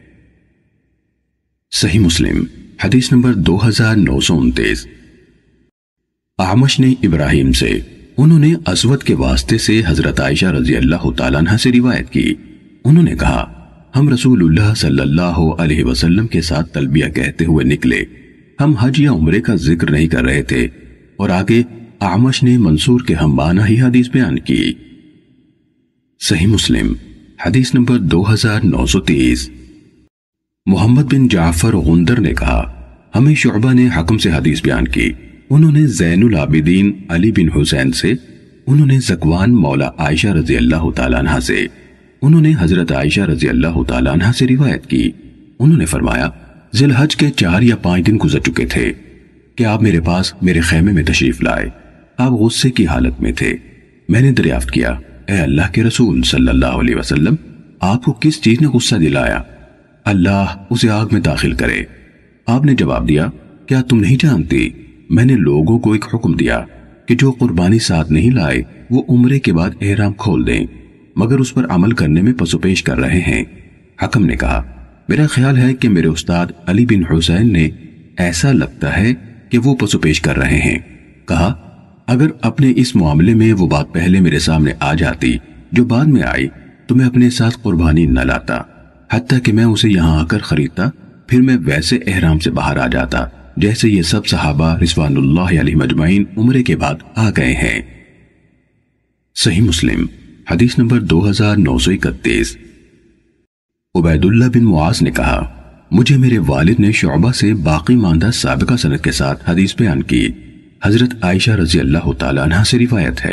Speaker 1: صحیح مسلم حدیث نمبر 2929۔ اعمش نے ابراہیم سے، انہوں نے اسود کے واسطے سے حضرت عائشہ رضی اللہ تعالیٰ عنہ سے روایت کی، انہوں نے کہا ہم رسول اللہ صلی اللہ علیہ وسلم کے ساتھ تلبیہ کہتے ہوئے نکلے، ہم حج یا عمرے کا ذکر نہیں کر رہے تھے۔ اور آگے اعمش نے منصور کے ہم معنی ہی حدیث بیان کی۔ صحیح مسلم حدیث نمبر 2930۔ محمد بن جعفر غندر نے کہا ہمیں شعبہ نے حکم سے حدیث بیان کی، انہوں نے زین العابدین علی بن حسین سے، انہوں نے زکوان مولا عائشہ رضی اللہ تعالیٰ عنہ سے، انہوں نے حضرت عائشہ رضی اللہ تعالیٰ عنہ سے روایت کی، انہوں نے فرمایا ذی الحج کے 4 یا 5 دن گزر چکے تھے کہ آپ میرے پاس میرے خیمے میں تشریف لائے، آپ غصے کی حالت میں تھے۔ میں نے دریافت کیا اے اللہ کے رسول صلی اللہ علیہ وسلم، آپ کو کس چیز نے غصہ دلایا؟ اللہ اسے آگ میں داخل کرے۔ آپ نے جواب دیا کیا تم نہیں جانتی میں نے لوگوں کو ایک حکم دیا کہ جو قربانی ساتھ نہیں لائے وہ عمرے کے بعد احرام کھول دیں، مگر اس پر عمل کرنے میں پس و پیش کر رہے ہیں۔ حکم نے کہا میرا خیال ہے کہ میرے استاد علی بن حسین نے ایسا لگتا ہے کہ وہ پس و پیش کر رہے ہیں۔ کہا اگر اپنے اس معاملے میں وہ بات پہلے میرے سامنے آ جاتی جو بعد میں آئی تو میں اپنے ساتھ قربانی نہ لاتا، حتیٰ کہ میں اسے یہاں آ کر خریدتا، پھر میں ویسے احرام سے باہر آ جاتا جیسے یہ سب صحابہ رضوان اللہ علیہ مجمعین عمرے کے بعد آ گئے ہیں۔ صحیح مسلم حدیث نمبر 2931۔ عبید اللہ بن معاذ نے کہا مجھے میرے والد نے شعبہ سے باقی ماندہ سابقہ سند کے ساتھ حدیث بیان کی، حضرت عائشہ رضی اللہ تعالیٰ عنہ سے روایت ہے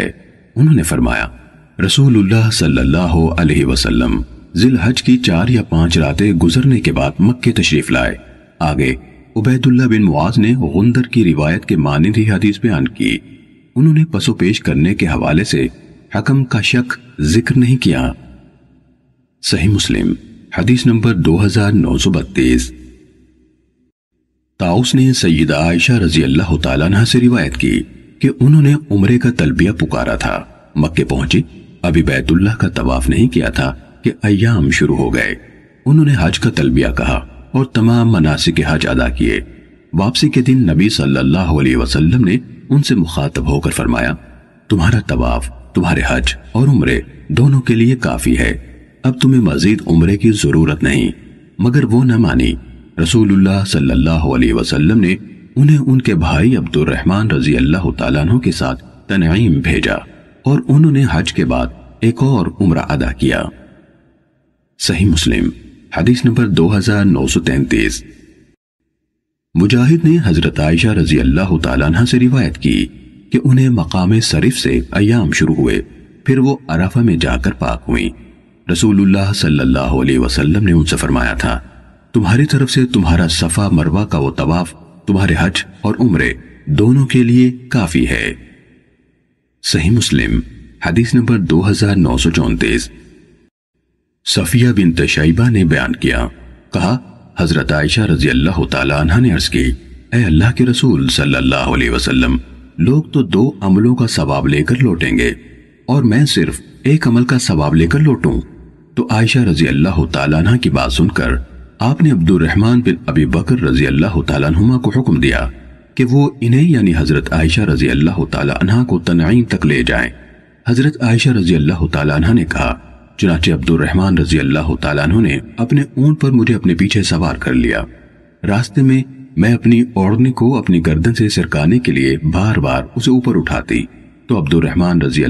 Speaker 1: انہوں نے فرمایا رسول اللہ صلی اللہ علیہ وسلم ذی الحج کی 4 یا 5 راتیں گزرنے کے بعد مکے تشریف لائے۔ آگے عبید اللہ بن معاذ نے غندر کی روایت کے مانند ہی حدیث بیان کی۔ انہوں نے پس و پیش کرنے کے حوالے سے حکم کا شک ذکر نہیں کیا۔ صحیح مسلم حدیث نمبر 2932۔ طاؤس نے سیدہ عائشہ رضی اللہ تعالیٰ عنہ سے روایت کی کہ انہوں نے عمرے کا تلبیہ پکارا تھا۔ مکے پہنچی، ابھی بیت اللہ کا طواف نہیں کیا تھا کہ ایام شروع ہو گئے۔ انہوں نے حج کا تلبیہ کہا اور تمام مناسک حج ادا کیے۔ واپسی کے دن نبی صلی اللہ علیہ وسلم نے ان سے مخاطب ہو کر فرمایا تمہارا طواف تمہارے حج اور عمرے دونوں کے لیے کافی ہے، اب تمہیں مزید عمرے کی ضرورت نہیں۔ مگر وہ نہ مانی۔ رسول اللہ صلی اللہ علیہ وسلم نے انہیں ان کے بھائی عبد الرحمن رضی اللہ تعالیٰ عنہ کے ساتھ تنعیم بھیجا اور انہوں نے حج کے بعد ایک اور عمرہ ادا کیا۔ صحیح مسلم حدیث نمبر 2933۔ مجاہد نے حضرت عائشہ رضی اللہ تعالیٰ عنہ سے روایت کی کہ انہیں مقام صرف سے ایام شروع ہوئے، پھر وہ عرفہ میں جا کر پاک ہوئیں۔ رسول اللہ صلی اللہ علیہ وسلم نے ان سے فرمایا تھا تمہاری طرف سے تمہارا صفا مروہ کا وہ طواف تمہارے حج اور عمرے دونوں کے لیے کافی ہے۔ صحیح مسلم حدیث نمبر 2934۔ صفیہ بنت شیبہ نے بیان کیا، کہا حضرت عائشہ رضی اللہ تعالیٰ عنہ نے عرض کی اے اللہ کے رسول صلی اللہ علیہ وسلم، لوگ تو 2 عملوں کا ثواب لے کر لوٹیں گے اور میں صرف ایک عمل کا ثواب لے کر لوٹوں؟ تو عائشہ رضی اللہ تعالیٰ عنہ کی بات سن کر آپ نے عبد الرحمن بن ابی بکر رضی اللہ تعالیٰ عنہما کو حکم دیا کہ وہ انہیں یعنی حضرت عائشہ رضی اللہ تعالیٰ عنہ کو تنعیم تک لے جائیں۔ حضرت عائشہ رضی اللہ تعالیٰ عنہ نے کہا چنانچہ عبد الرحمن رضی اللہ تعالیٰ عنہ نے اپنے اونٹ پر مجھے اپنے پیچھے سوار کر لیا۔ راستے میں میں اپنی اوڑھنی کو اپنی گردن سے سرکانے کے لیے بار بار اسے اوپر اٹھاتی تو عبد الرحمن رضی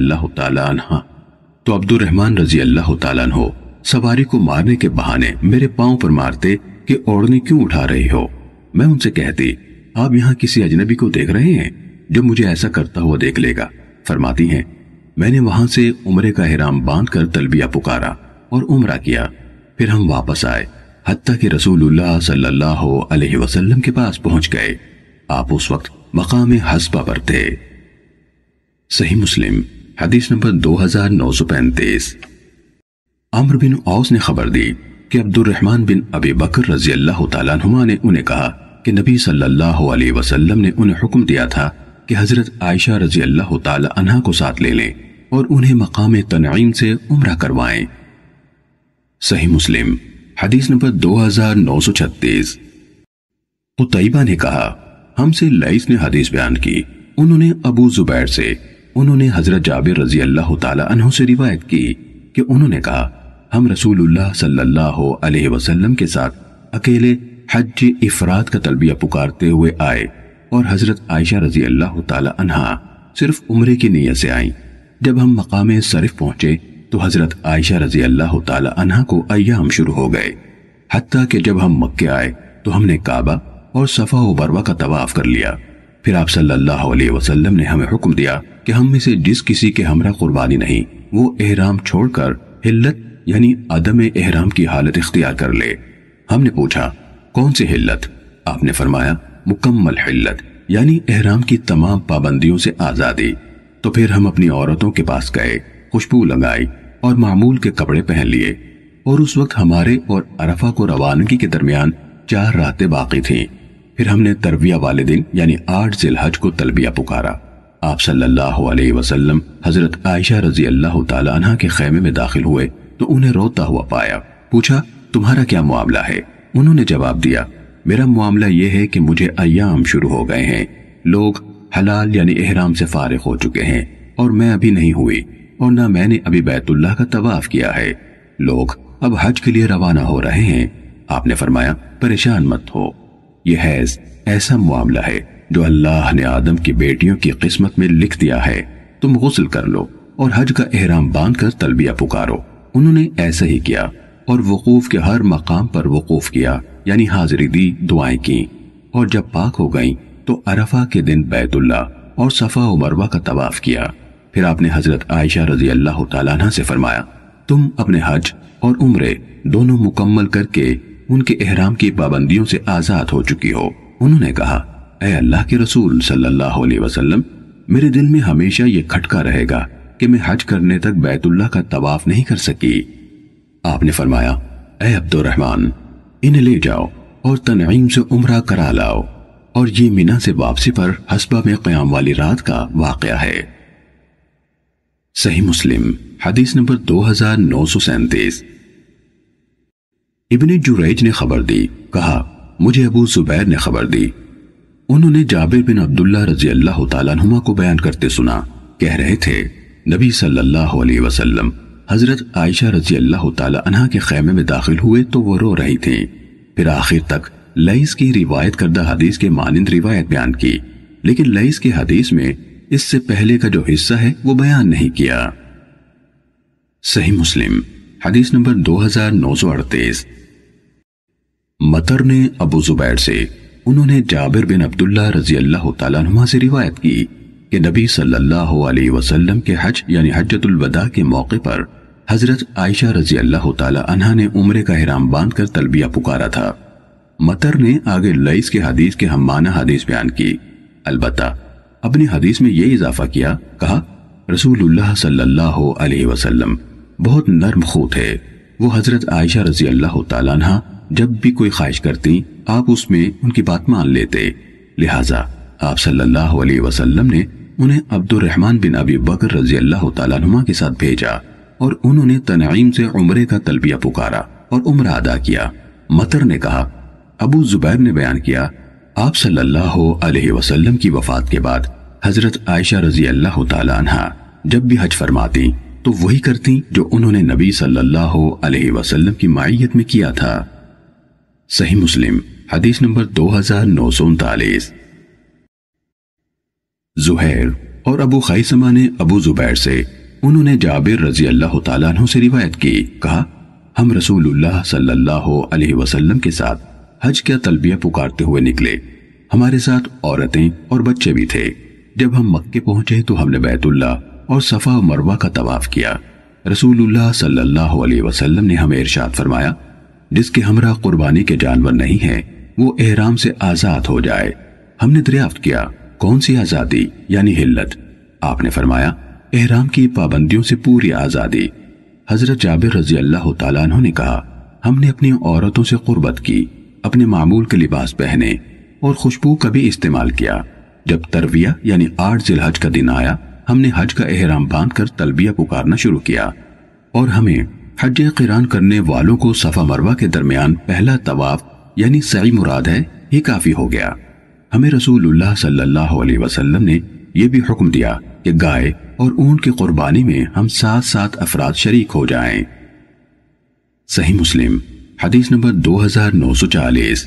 Speaker 1: اللہ تعالیٰ عنہ سواری کو مارنے کے بہانے میرے پاؤں پر مارتے کہ اوڑھنی کیوں اٹھا رہی ہو؟ میں ان سے کہتی آپ یہاں کسی اجنبی کو دیکھ رہے ہیں جو مجھے ایسا کرتا ہوا دیکھ لے گا؟ فرماتی ہیں میں نے وہاں سے عمرے کا احرام باندھ کر تلبیہ پکارا اور عمرہ کیا، پھر ہم واپس آئے حتیٰ کہ رسول اللہ صلی اللہ علیہ وسلم کے پاس پہنچ گئے۔ آپ اس وقت مقام حسبہ پر تھے۔ صحیح مسلم حدیث نمبر 2935۔ عمرو بن عوص نے خبر دی کہ عبد الرحمن بن ابی بکر رضی اللہ تعالیٰ عنہما نے انہیں کہا کہ نبی صلی اللہ علیہ وسلم نے انہیں حکم دیا تھا کہ حضرت عائشہ رضی اللہ تعالیٰ عنہ کو ساتھ لے لیں اور انہیں مقام تنعیم سے عمرہ کروائیں۔ صحیح مسلم حدیث نمبر 2936۔ قطیبہ نے کہا ہم سے لیث نے حدیث بیان کی، انہوں نے ابو زبیر سے، انہوں نے حضرت جابر رضی اللہ تعالیٰ عنہ سے روایت کی کہ انہوں نے کہا ہم رسول اللہ صلی اللہ علیہ وسلم کے ساتھ اکیلے حج افراد کا تلبیہ پکارتے ہوئے آئے اور حضرت عائشہ رضی اللہ تعالیٰ عنہ صرف عمرے کی نیت سے آئیں۔ جب ہم مقام صرف پہنچے تو حضرت عائشہ رضی اللہ تعالیٰ عنہ کو ایام شروع ہو گئے، حتیٰ کہ جب ہم مکے آئے تو ہم نے کعبہ اور صفا و مروہ کا طواف کر لیا۔ پھر آپ صلی اللہ علیہ وسلم نے ہمیں حکم دیا کہ ہم میں سے جس کسی کے ہمراہ قربانی نہیں وہ احرام چھوڑ کر حلت یعنی عدم احرام کی حالت اختیار کر لے۔ ہم نے پوچھا کون سی حلت؟ آپ نے فرمایا مکمل حلت یعنی احرام کی تمام پابندیوں سے آزادی۔ تو پھر ہم اپنی عورتوں کے پاس گئے، خوشبو لگائی اور معمول کے کپڑے پہن لیے، اور اس وقت ہمارے اور عرفہ کو روانگی کے درمیان 4 راتیں باقی تھیں۔ پھر ہم نے ترویہ والے دن یعنی 8 ذی الحج کو تلبیہ پکارا۔ آپ صلی اللہ علیہ وسلم حضرت عائشہ رضی اللہ تعالیٰ عنہ کے خیمے میں داخل ہوئے تو انہیں روتا ہوا پایا۔ پوچھا تمہارا کیا معاملہ ہے؟ انہوں نے جواب دیا میرا معاملہ یہ ہے کہ مجھے ایام شروع ہو گئے ہیں، لوگ حلال یعنی احرام سے فارغ ہو چکے ہیں اور میں ابھی نہیں ہوئی، اور نہ میں نے ابھی بیت اللہ کا طواف کیا ہے، لوگ اب حج کے لیے روانہ ہو رہے ہیں۔ آپ نے فرمایا پریشان مت ہو، یہ حیض ایسا معاملہ ہے جو اللہ نے آدم کی بیٹیوں کی قسمت میں لکھ دیا ہے، تم غسل کر لو اور حج کا احرام باندھ کر تلبیہ پکارو۔ انہوں نے ایسا ہی کیا اور وقوف کے ہر مقام پر وقوف کیا یعنی حاضری دی، دعائیں کی، اور جب پاک ہو گئیں تو عرفہ کے دن بیت اللہ اور صفا و مروہ کا طواف کیا۔ پھر آپ نے حضرت عائشہ رضی اللہ تعالیٰ عنہ سے فرمایا تم اپنے حج اور عمرے دونوں مکمل کر کے ان کے احرام کی پابندیوں سے آزاد ہو چکی ہو۔ انہوں نے کہا اے اللہ کے رسول صلی اللہ علیہ وسلم، میرے دل میں ہمیشہ یہ کھٹکا رہے گا کہ میں حج کرنے تک بیت اللہ کا طواف نہیں کر سکی۔ آپ نے فرمایا اے عبد الرحمن، انہیں لے جاؤ اور تنعیم سے عمرہ کرا لاؤ، اور یہ مینا سے واپسی پر حسبہ میں قیام والی رات کا واقعہ ہے۔ صحیح مسلم حدیث نمبر 2937۔ ابن جریج نے خبر دی، کہا مجھے ابو زبیر نے خبر دی، انہوں نے جابر بن عبداللہ رضی اللہ تعالیٰ عنہما کو بیان کرتے سنا، کہہ رہے تھے نبی صلی اللہ علیہ وسلم حضرت عائشہ رضی اللہ تعالیٰ عنہ کے خیمے میں داخل ہوئے تو وہ رو رہی تھیں، پھر آخر تک لیث کی روایت کردہ حدیث کے مانند روایت بیان کی، لیکن لیث کی حدیث میں اس سے پہلے کا جو حصہ ہے وہ بیان نہیں کیا۔ صحیح مسلم حدیث نمبر 2938۔ مطر نے ابو زبیر سے، انہوں نے جابر بن عبداللہ رضی اللہ تعالیٰ عنہ سے روایت کی کہ نبی صلی اللہ علیہ وسلم کے حج یعنی حجۃ الوداع کے موقع پر حضرت عائشہ رضی اللہ تعالیٰ عنہ نے عمرے کا احرام باندھ کر تلبیہ پکارا تھا۔ مطر نے آگے لیث کے حدیث کے ہم معنی حدیث بیان کی، البتہ اپنی حدیث میں یہ اضافہ کیا، کہا رسول اللہ صلی اللہ علیہ وسلم بہت نرم خو تھے، وہ حضرت عائشہ رضی اللہ تعالیٰ عنہ جب بھی کوئی خواہش کرتی آپ اس میں ان کی بات مان لیتے، لہٰذا آپ صلی اللہ علیہ وسلم نے انہیں عبد الرحمن بن ابی بکر رضی اللہ تعالیٰ عنہ کے ساتھ بھیجا، اور انہوں نے تنعیم سے عمرے کا تلبیہ پکارا اور عمرہ ادا کیا۔ مطر نے کہا ابو زبیر نے بیان کیا آپ صلی اللہ علیہ وسلم کی وفات کے بعد حضرت عائشہ رضی اللہ تعالیٰ عنہ جب بھی حج فرماتی تو وہی کرتی جو انہوں نے نبی صلی اللہ علیہ وسلم کی معیت میں کیا تھا۔ صحیح مسلم حدیث نمبر 2939۔ زہیر اور ابو خیثمہ نے ابو زبیر سے، انہوں نے جابر رضی اللہ تعالیٰ عنہ سے روایت کی، کہا ہم رسول اللہ صلی اللہ علیہ وسلم کے ساتھ حج کا تلبیہ پکارتے ہوئے نکلے، ہمارے ساتھ عورتیں اور بچے بھی تھے۔ جب ہم مکے پہنچے تو ہم نے بیت اللہ اور صفا و مروہ کا طواف کیا۔ رسول اللہ صلی اللہ علیہ وسلم نے ہمیں ارشاد فرمایا جس کے ہمراہ قربانی کے جانور نہیں ہیں وہ احرام سے آزاد ہو جائے۔ ہم نے دریافت کیا کون سی آزادی یعنی حلت؟ آپ نے فرمایا احرام کی پابندیوں سے پوری آزادی۔ حضرت جابر رضی اللہ تعالیٰ عنہ نے کہا ہم نے اپنی عورتوں سے قربت کی، اپنے معمول کے لباس پہنے اور خوشبو کا بھی استعمال کیا۔ جب ترویہ یعنی 8 ذی الحج کا دن آیا ہم نے حج کا احرام باندھ کر تلبیہ پکارنا شروع کیا، اور ہمیں حج قران کرنے والوں کو صفا مروہ کے درمیان پہلا طواف یعنی سعی مراد ہے یہ کافی ہو گیا۔ ہمیں رسول اللہ صلی اللہ علیہ وسلم نے یہ بھی حکم دیا کہ گائے اور اونٹ کی قربانی میں ہم 7 افراد شریک ہو جائیں۔ صحیح مسلم حدیث نمبر 2940۔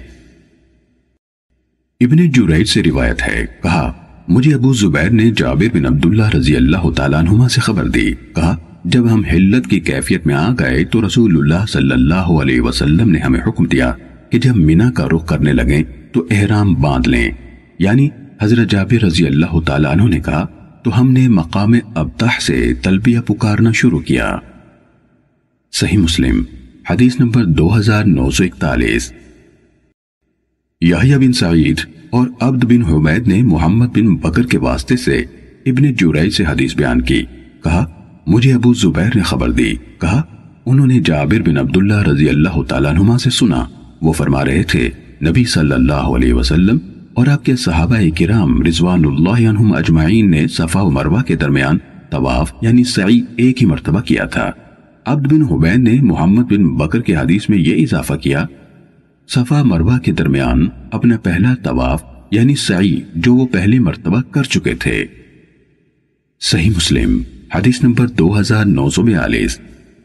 Speaker 1: ابن جریج سے روایت ہے، کہا مجھے ابو زبیر نے جابر بن عبداللہ رضی اللہ تعالیٰ عنہما سے خبر دی، کہا جب ہم حلت کی کیفیت میں آ گئے تو رسول اللہ صلی اللہ علیہ وسلم نے ہمیں حکم دیا کہ جب مینا کا رخ کرنے لگیں تو احرام باندھ لیں، یعنی حضرت جابر رضی اللہ تعالیٰ عنہ نے کہا تو ہم نے مقام ابطح سے تلبیہ پکارنا شروع کیا۔ صحیح مسلم حدیث نمبر 2941۔ یحییٰ بن سعید اور عبد بن حمید نے محمد بن بکر کے واسطے سے ابن جریج سے حدیث بیان کی، کہا مجھے ابو زبیر نے خبر دی، کہا انہوں نے جابر بن عبداللہ رضی اللہ تعالیٰ عنہما سے سنا، وہ فرما رہے تھے نبی صلی اللہ علیہ وسلم اور آپ کے صحابہ کرام رضوان اللہ عنہم اجمعین نے صفا و مروہ کے درمیان طواف یعنی سعی ایک ہی مرتبہ کیا تھا۔ عبد بن حمید نے محمد بن بکر کے حدیث میں یہ اضافہ کیا، صفا مروہ کے درمیان اپنا پہلا طواف یعنی سعی جو وہ پہلی مرتبہ کر چکے تھے۔ صحیح مسلم حدیث نمبر 2942۔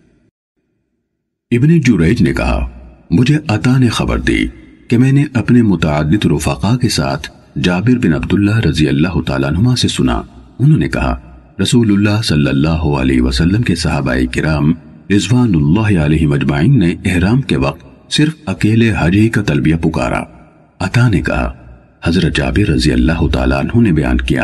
Speaker 1: ابن جریج نے کہا مجھے عطا نے خبر دی کہ میں نے اپنے متعدد رفقا کے ساتھ جابر بن عبداللہ رضی اللہ تعالیٰ عنہما سے سنا، انہوں نے کہا رسول اللہ صلی اللہ علیہ وسلم کے صحابہ کرام رضوان اللہ علیہ مجمعین نے احرام کے وقت صرف اکیلے حج ہی کا تلبیہ پکارا۔ عطا نے کہا حضرت جابر رضی اللہ تعالیٰ عنہ نے بیان کیا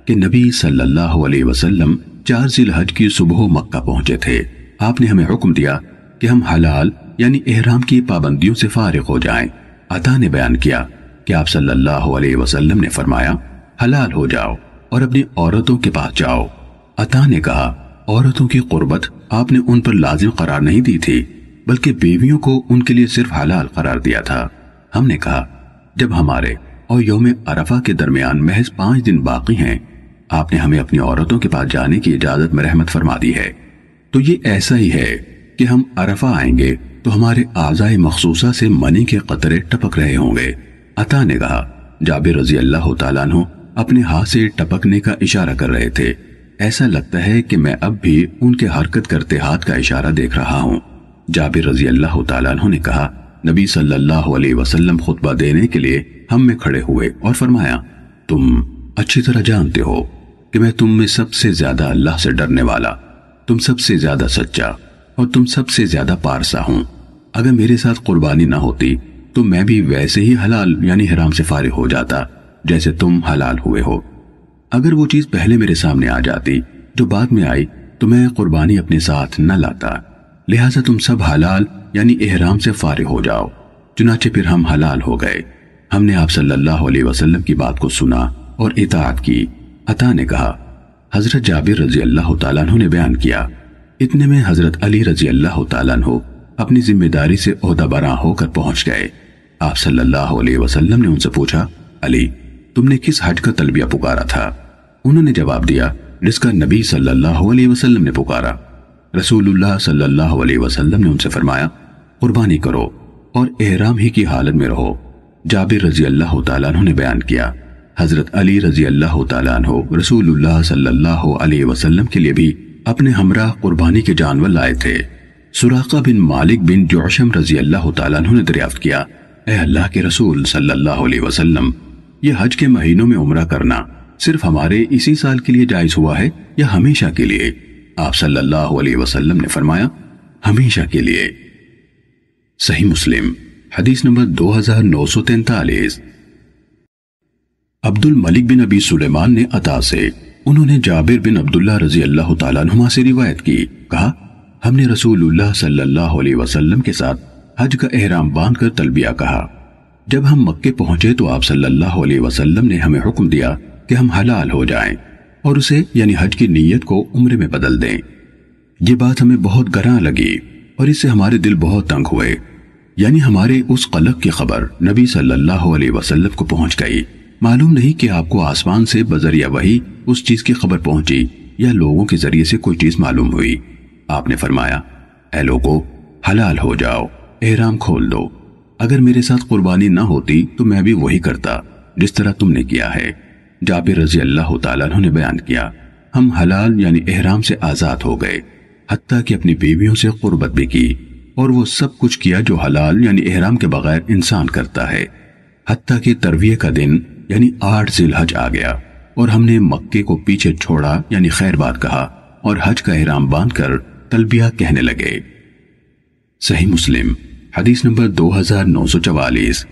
Speaker 1: کہ نبی صلی اللہ علیہ وسلم 4 ذی الحج کی صبح مکہ پہنچے تھے۔ آپ نے ہمیں حکم دیا کہ ہم حلال یعنی احرام کی پابندیوں سے فارغ ہو جائیں۔ عطا نے بیان کیا کہ آپ صلی اللہ علیہ وسلم نے فرمایا حلال ہو جاؤ اور اپنی عورتوں کے پاس جاؤ۔ عطا نے کہا عورتوں کی قربت آپ نے ان پر لازم قرار نہیں دی تھی بلکہ بیویوں کو ان کے لیے صرف حلال قرار دیا تھا۔ ہم نے کہا جب ہمارے اور یوم عرفہ کے درمیان محض 5 دن باقی ہیں، آپ نے ہمیں اپنی عورتوں کے پاس جانے کی اجازت میں رحمت فرما دی ہے، تو یہ ایسا ہی ہے کہ ہم عرفہ آئیں گے تو ہمارے اعضائے مخصوصہ سے منی کے قطرے ٹپک رہے ہوں گے۔ عطا نے کہا جابر رضی اللہ تعالیٰ عنہ اپنے ہاتھ سے ٹپکنے کا اشارہ کر رہے تھے، ایسا لگتا ہے کہ میں اب بھی ان کے حرکت کرتے ہاتھ کا اشارہ دیکھ رہا ہوں۔ جابر رضی اللہ تعالیٰ عنہ نے کہا نبی صلی اللہ علیہ وسلم خطبہ دینے کے لیے ہم میں کھڑے ہوئے اور فرمایا تم اچھی طرح جانتے ہو کہ میں تم میں سب سے زیادہ اللہ سے ڈرنے والا، تم سب سے زیادہ سچا اور تم سب سے زیادہ پارسا ہوں۔ اگر میرے ساتھ قربانی نہ ہوتی تو میں بھی ویسے ہی حلال یعنی حرام سے فارغ ہو جاتا جیسے تم حلال ہوئے ہو۔ اگر وہ چیز پہلے میرے سامنے آ جاتی جو بعد میں آئی تو میں قربانی اپنے ساتھ نہ لاتا، لہٰذا تم سب حلال یعنی احرام سے فارغ ہو جاؤ۔ چنانچہ پھر ہم حلال ہو گئے۔ ہم نے آپ صلی اللہ علیہ وسلم کی بات کو سنا اور اطاعت کی۔ عطا نے کہا حضرت جابر رضی اللہ تعالیٰ عنہ نے بیان کیا، اتنے میں حضرت علی رضی اللہ تعالیٰ عنہ اپنی ذمہ داری سے عہدہ براں ہو کر پہنچ گئے۔ آپ صلی اللہ علیہ وسلم نے ان سے پوچھا علی تم نے کس حج کا تلبیہ پکارا تھا؟ انہوں نے جواب دیا جس کا نبی صلی اللہ علیہ وسلم نے پکارا۔ رسول اللہ صلی اللہ علیہ وسلم نے ان سے فرمایا قربانی کرو اور احرام ہی کی حالت میں رہو۔ جابر رضی اللہ تعالیٰ عنہ نے بیان کیا حضرت علی رضی اللہ تعالیٰ عنہ رسول اللہ صلی اللہ علیہ وسلم کے لیے بھی اپنے ہمراہ قربانی کے جانور لائے تھے۔ سراقہ بن مالک بن جعشم رضی اللہ تعالیٰ عنہ نے دریافت کیا اے اللہ کے رسول صلی اللہ علیہ وسلم، یہ حج کے مہینوں میں عمرہ کرنا صرف ہمارے اسی سال کے لیے جائز ہوا ہے یا ہمیشہ کے لیے؟ آپ صلی اللہ علیہ وسلم نے فرمایا ہمیشہ کے لیے۔ صحیح مسلم حدیث نمبر 2943۔ عبد الملک بن ابی سلیمان نے عطا سے، انہوں نے جابر بن عبداللہ رضی اللہ تعالیٰ عنہما سے روایت کی، کہا ہم نے رسول اللہ صلی اللہ علیہ وسلم کے ساتھ حج کا احرام باندھ کر تلبیہ کہا۔ جب ہم مکے پہنچے تو آپ صلی اللہ علیہ وسلم نے ہمیں حکم دیا کہ ہم حلال ہو جائیں اور اسے یعنی حج کی نیت کو عمرے میں بدل دیں۔ یہ بات ہمیں بہت گراں لگی اور اس سے ہمارے دل بہت تنگ ہوئے، یعنی ہمارے اس قلق کی خبر نبی صلی اللہ علیہ وسلم کو پہنچ گئی۔ معلوم نہیں کہ آپ کو آسمان سے بذریعہ وحی اس چیز کی خبر پہنچی یا لوگوں کے ذریعے سے کوئی چیز معلوم ہوئی۔ آپ نے فرمایا اے لوگو حلال ہو جاؤ، احرام کھول دو۔ اگر میرے ساتھ قربانی نہ ہوتی تو میں بھی وہی کرتا جس طرح تم نے کیا ہے۔ جابر رضی اللہ تعالیٰ عنہ نے بیان کیا ہم حلال یعنی احرام سے آزاد ہو گئے، حتیٰ کہ اپنی بیویوں سے قربت بھی کی اور وہ سب کچھ کیا جو حلال یعنی احرام کے بغیر انسان کرتا ہے، حتیٰ کہ ترویہ کا دن یعنی 8 ذی الحج آ گیا اور ہم نے مکے کو پیچھے چھوڑا یعنی خیر بات کہا اور حج کا احرام باندھ کر تلبیہ کہنے لگے۔ صحیح مسلم حدیث نمبر 2944۔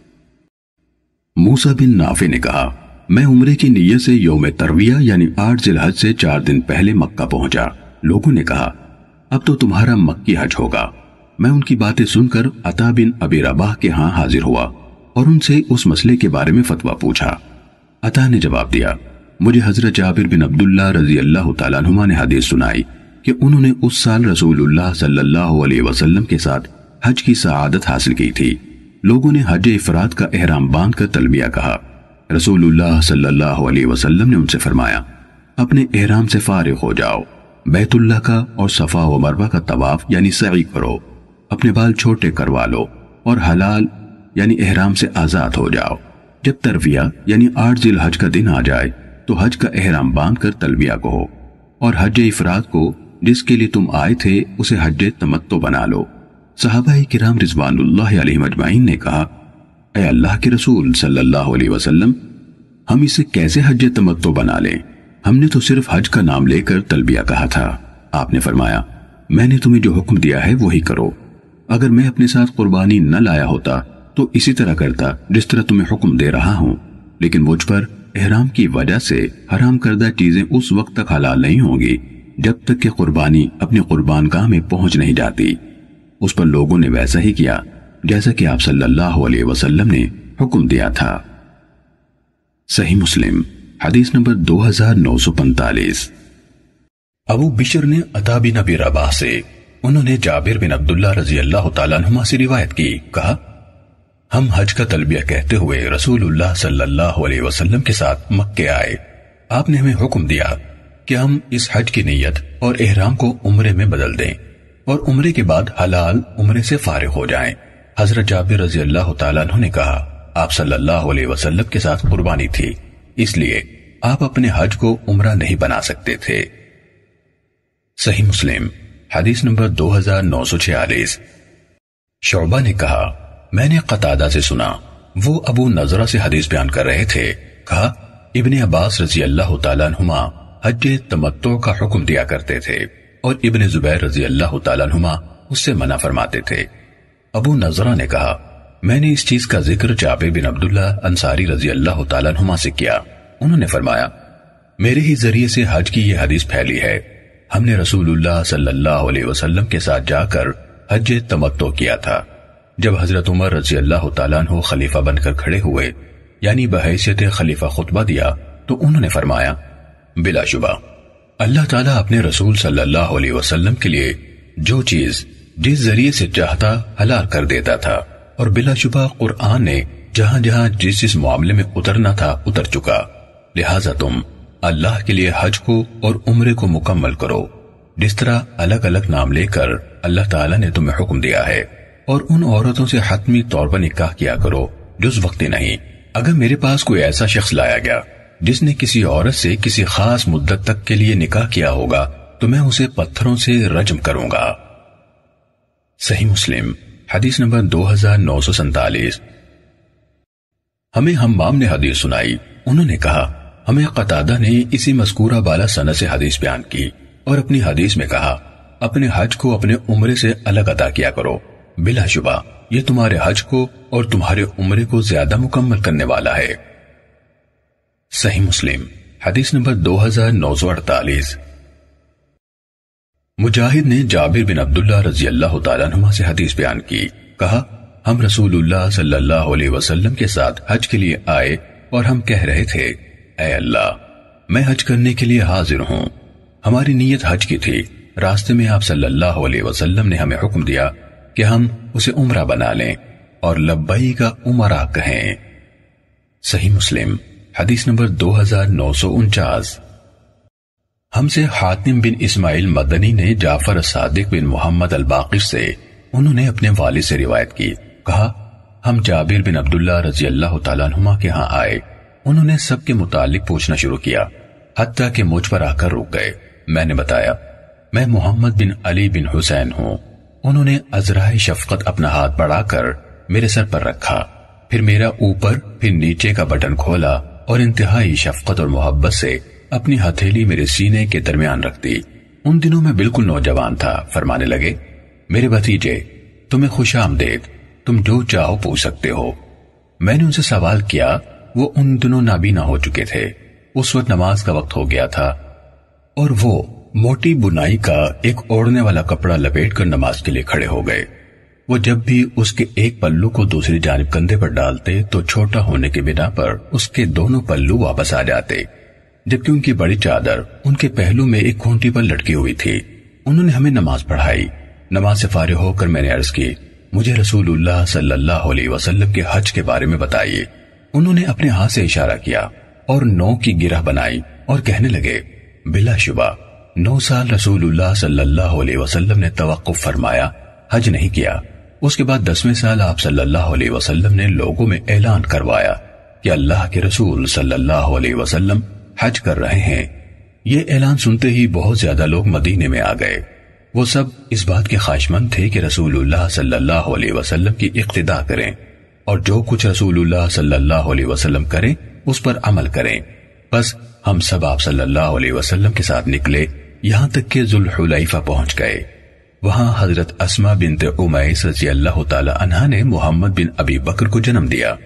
Speaker 1: موسیٰ بن نافع نے کہا میں عمرے کی نیت سے یوم ترویہ یعنی 8 ذی الحج سے 4 دن پہلے مکہ پہنچا۔ لوگوں نے کہا اب تو تمہارا مکی حج ہوگا۔ میں ان کی باتیں سن کر عطا بن ابی رباح کے ہاں حاضر ہوا اور ان سے اس مسئلے کے بارے میں فتویٰ پوچھا۔ عطا نے جواب دیا مجھے حضرت جابر بن عبداللہ رضی اللہ تعالیٰ عنہما نے حدیث سنائی کہ انہوں نے اس سال رسول اللہ صلی اللہ علیہ وسلم کے ساتھ حج کی سعادت حاصل کی تھی۔ لوگوں نے حج افراد کا احرام باندھ کر تلبیہ کہا۔ رسول اللہ صلی اللہ علیہ وسلم نے ان سے فرمایا اپنے احرام سے فارغ ہو جاؤ، بیت اللہ کا اور صفا و مروہ کا طواف یعنی سعی کرو، اپنے بال چھوٹے کروا لو اور حلال یعنی احرام سے آزاد ہو جاؤ۔ جب ترویہ یعنی 8 ذی الحج کا دن آ جائے تو حج کا احرام باندھ کر تلبیہ کہو اور حج افراد کو جس کے لیے تم آئے تھے اسے حج تمتع بنا لو۔ صحابہ کرام رضوان اللہ علیہم اجمعین نے کہا اے اللہ کے رسول صلی اللہ علیہ وسلم، ہم اسے کیسے حج تمتع بنا لیں؟ ہم نے تو صرف حج کا نام لے کر تلبیہ کہا تھا۔ آپ نے فرمایا میں نے تمہیں جو حکم دیا ہے وہی کرو۔ اگر میں اپنے ساتھ قربانی نہ لایا ہوتا تو اسی طرح کرتا جس طرح تمہیں حکم دے رہا ہوں، لیکن مجھ پر احرام کی وجہ سے حرام کردہ چیزیں اس وقت تک حلال نہیں ہوں گی جب تک کہ قربانی اپنی قربان گاہ میں پہنچ نہیں جاتی۔ اس پر لوگوں نے ویسا ہی کیا جیسا کہ آپ صلی اللہ علیہ وسلم نے حکم دیا تھا۔ صحیح مسلم حدیث نمبر 2945۔ ابو بشر نے عطا بن ابی رباح سے، انہوں نے جابر بن عبداللہ رضی اللہ تعالیٰ عنہما سے روایت کی، کہا ہم حج کا تلبیہ کہتے ہوئے رسول اللہ صلی اللہ علیہ وسلم کے ساتھ مکے آئے۔ آپ نے ہمیں حکم دیا کہ ہم اس حج کی نیت اور احرام کو عمرے میں بدل دیں اور عمرے کے بعد حلال عمرے سے فارغ ہو جائیں۔ حضرت جابر رضی اللہ تعالیٰ عنہ نے کہا آپ صلی اللہ علیہ وسلم کے ساتھ قربانی تھی، اس لیے آپ اپنے حج کو عمرہ نہیں بنا سکتے تھے۔ صحیح مسلم حدیث نمبر 2946۔ شعبہ نے کہا میں نے قتادہ سے سنا، وہ ابو نضرہ سے حدیث بیان کر رہے تھے، کہا ابن عباس رضی اللہ تعالیٰ عنہما حج تمتع کا حکم دیا کرتے تھے اور ابن زبیر رضی اللہ تعالیٰ عنہما اس سے منع فرماتے تھے۔ ابو نضرہ نے کہا میں نے اس چیز کا ذکر جابر بن عبداللہ انصاری رضی اللہ تعالیٰ عنہما سے کیا، انہوں نے فرمایا میرے ہی ذریعے سے حج کی یہ حدیث پھیلی ہے، ہم نے رسول اللہ صلی اللہ علیہ وسلم کے ساتھ جا کر حج تمتع کیا تھا۔ جب حضرت عمر رضی اللہ تعالیٰ عنہ خلیفہ بن کر کھڑے ہوئے، یعنی بحیثیت خلیفہ خطبہ دیا، تو انہوں نے فرمایا بلا شبہ اللہ تعالیٰ اپنے رسول صلی اللہ علیہ وسلم کے لیے جو چیز جس ذریعے سے چاہتا حلال کر دیتا تھا، اور بلا شبہ قرآن نے جہاں جہاں جس معاملے میں اترنا تھا اتر چکا، لہٰذا تم اللہ کے لیے حج کو اور عمرے کو مکمل کرو جس طرح الگ الگ نام لے کر اللہ تعالیٰ نے تمہیں حکم دیا ہے، اور ان عورتوں سے حتمی طور پر نکاح کیا کرو جز وقتی نہیں۔ اگر میرے پاس کوئی ایسا شخص لایا گیا جس نے کسی عورت سے کسی خاص مدت تک کے لیے نکاح کیا ہوگا تو میں اسے پتھروں سے رجم کروں گا۔ صحیح مسلم حدیث نمبر 2947۔ ہمیں حمام نے حدیث سنائی، انہوں نے کہا ہمیں قتادہ نے اسی مذکورہ بالا سند سے حدیث بیان کی اور اپنی حدیث میں کہا اپنے حج کو اپنے عمرے سے الگ ادا کیا کرو، بلا شبہ یہ تمہارے حج کو اور تمہارے عمرے کو زیادہ مکمل کرنے والا ہے۔ صحیح مسلم حدیث نمبر 2948۔ مجاہد نے جابر بن عبداللہ رضی اللہ تعالیٰ عنہ سے حدیث بیان کی، کہا ہم رسول اللہ صلی اللہ علیہ وسلم کے ساتھ حج کے لیے آئے اور ہم کہہ رہے تھے اے اللہ میں حج کرنے کے لیے حاضر ہوں۔ ہماری نیت حج کی تھی، راستے میں آپ صلی اللہ علیہ وسلم نے ہمیں حکم دیا کہ ہم اسے عمرہ بنا لیں اور لبیک عمرہ کہیں۔ صحیح مسلم حدیث نمبر 2949۔ ہم سے حاتم بن اسماعیل مدنی نے جعفر صادق بن محمد الباقر سے، انہوں نے اپنے والد سے روایت کی، کہا ہم جابر بن عبداللہ رضی اللہ تعالیٰ عنہما کے ہاں آئے، انہوں نے سب کے متعلق پوچھنا شروع کیا حتیٰ کہ مجھ پر آ کر رک گئے۔ میں نے بتایا میں محمد بن علی بن حسین ہوں۔ انہوں نے ازرائے شفقت اپنا ہاتھ بڑھا کر میرے سر پر رکھا، پھر میرا اوپر پھر نیچے کا بٹن کھولا اور انتہائی شفقت اور محبت سے اپنی ہتھیلی میرے سینے کے درمیان رکھ دی۔ ان دنوں میں بالکل نوجوان تھا۔ فرمانے لگے میرے بھتیجے تمہیں خوش آمدید، تم جو چاہو پوچھ سکتے ہو۔ میں نے ان سے سوال کیا، وہ ان دنوں نابینا ہو چکے تھے، اس وقت نماز کا وقت ہو گیا تھا اور وہ موٹی بنائی کا ایک اوڑھنے والا کپڑا لپیٹ کر نماز کے لیے کھڑے ہو گئے۔ وہ جب بھی اس کے ایک پلو کو دوسری جانب کندھے پر ڈالتے تو چھوٹا ہونے کے بنا پر اس کے دونوں پلو واپس آ جاتے، جبکہ ان کی بڑی چادر ان کے پہلو میں ایک کھونٹی پر لٹکی ہوئی تھی۔ انہوں نے ہمیں نماز پڑھائی۔ نماز سے فارغ ہو کر میں نے عرض کی مجھے رسول اللہ صلی اللہ علیہ وسلم کے حج کے بارے میں بتائیے۔ انہوں نے اپنے ہاتھ سے اشارہ کیا اور 9 کی گرہ بنائی اور کہنے لگے بلا شبہ 9 سال رسول اللہ صلی اللہ علیہ وسلم نے توقف فرمایا، حج نہیں کیا۔ اس کے بعد 10ویں سال آپ صلی اللہ علیہ وسلم نے لوگوں میں اعلان کروایا کہ اللہ کے رسول صلی اللہ علیہ وسلم حج کر رہے ہیں۔ یہ اعلان سنتے ہی بہت زیادہ لوگ مدینے میں آ گئے۔ وہ سب اس بات کے خواہشمند تھے کہ رسول اللہ صلی اللہ علیہ وسلم کی اقتداء کریں اور جو کچھ رسول اللہ صلی اللہ علیہ وسلم کریں اس پر عمل کریں۔ بس ہم سب آپ صلی اللہ علیہ وسلم کے ساتھ نکلے، یہاں تک کہ ذوالحلیفہ پہنچ گئے۔ وہاں حضرت اسما بنت امیس رضی اللہ تعالی عنہا نے محمد بن ابی بکر کو جنم دیا۔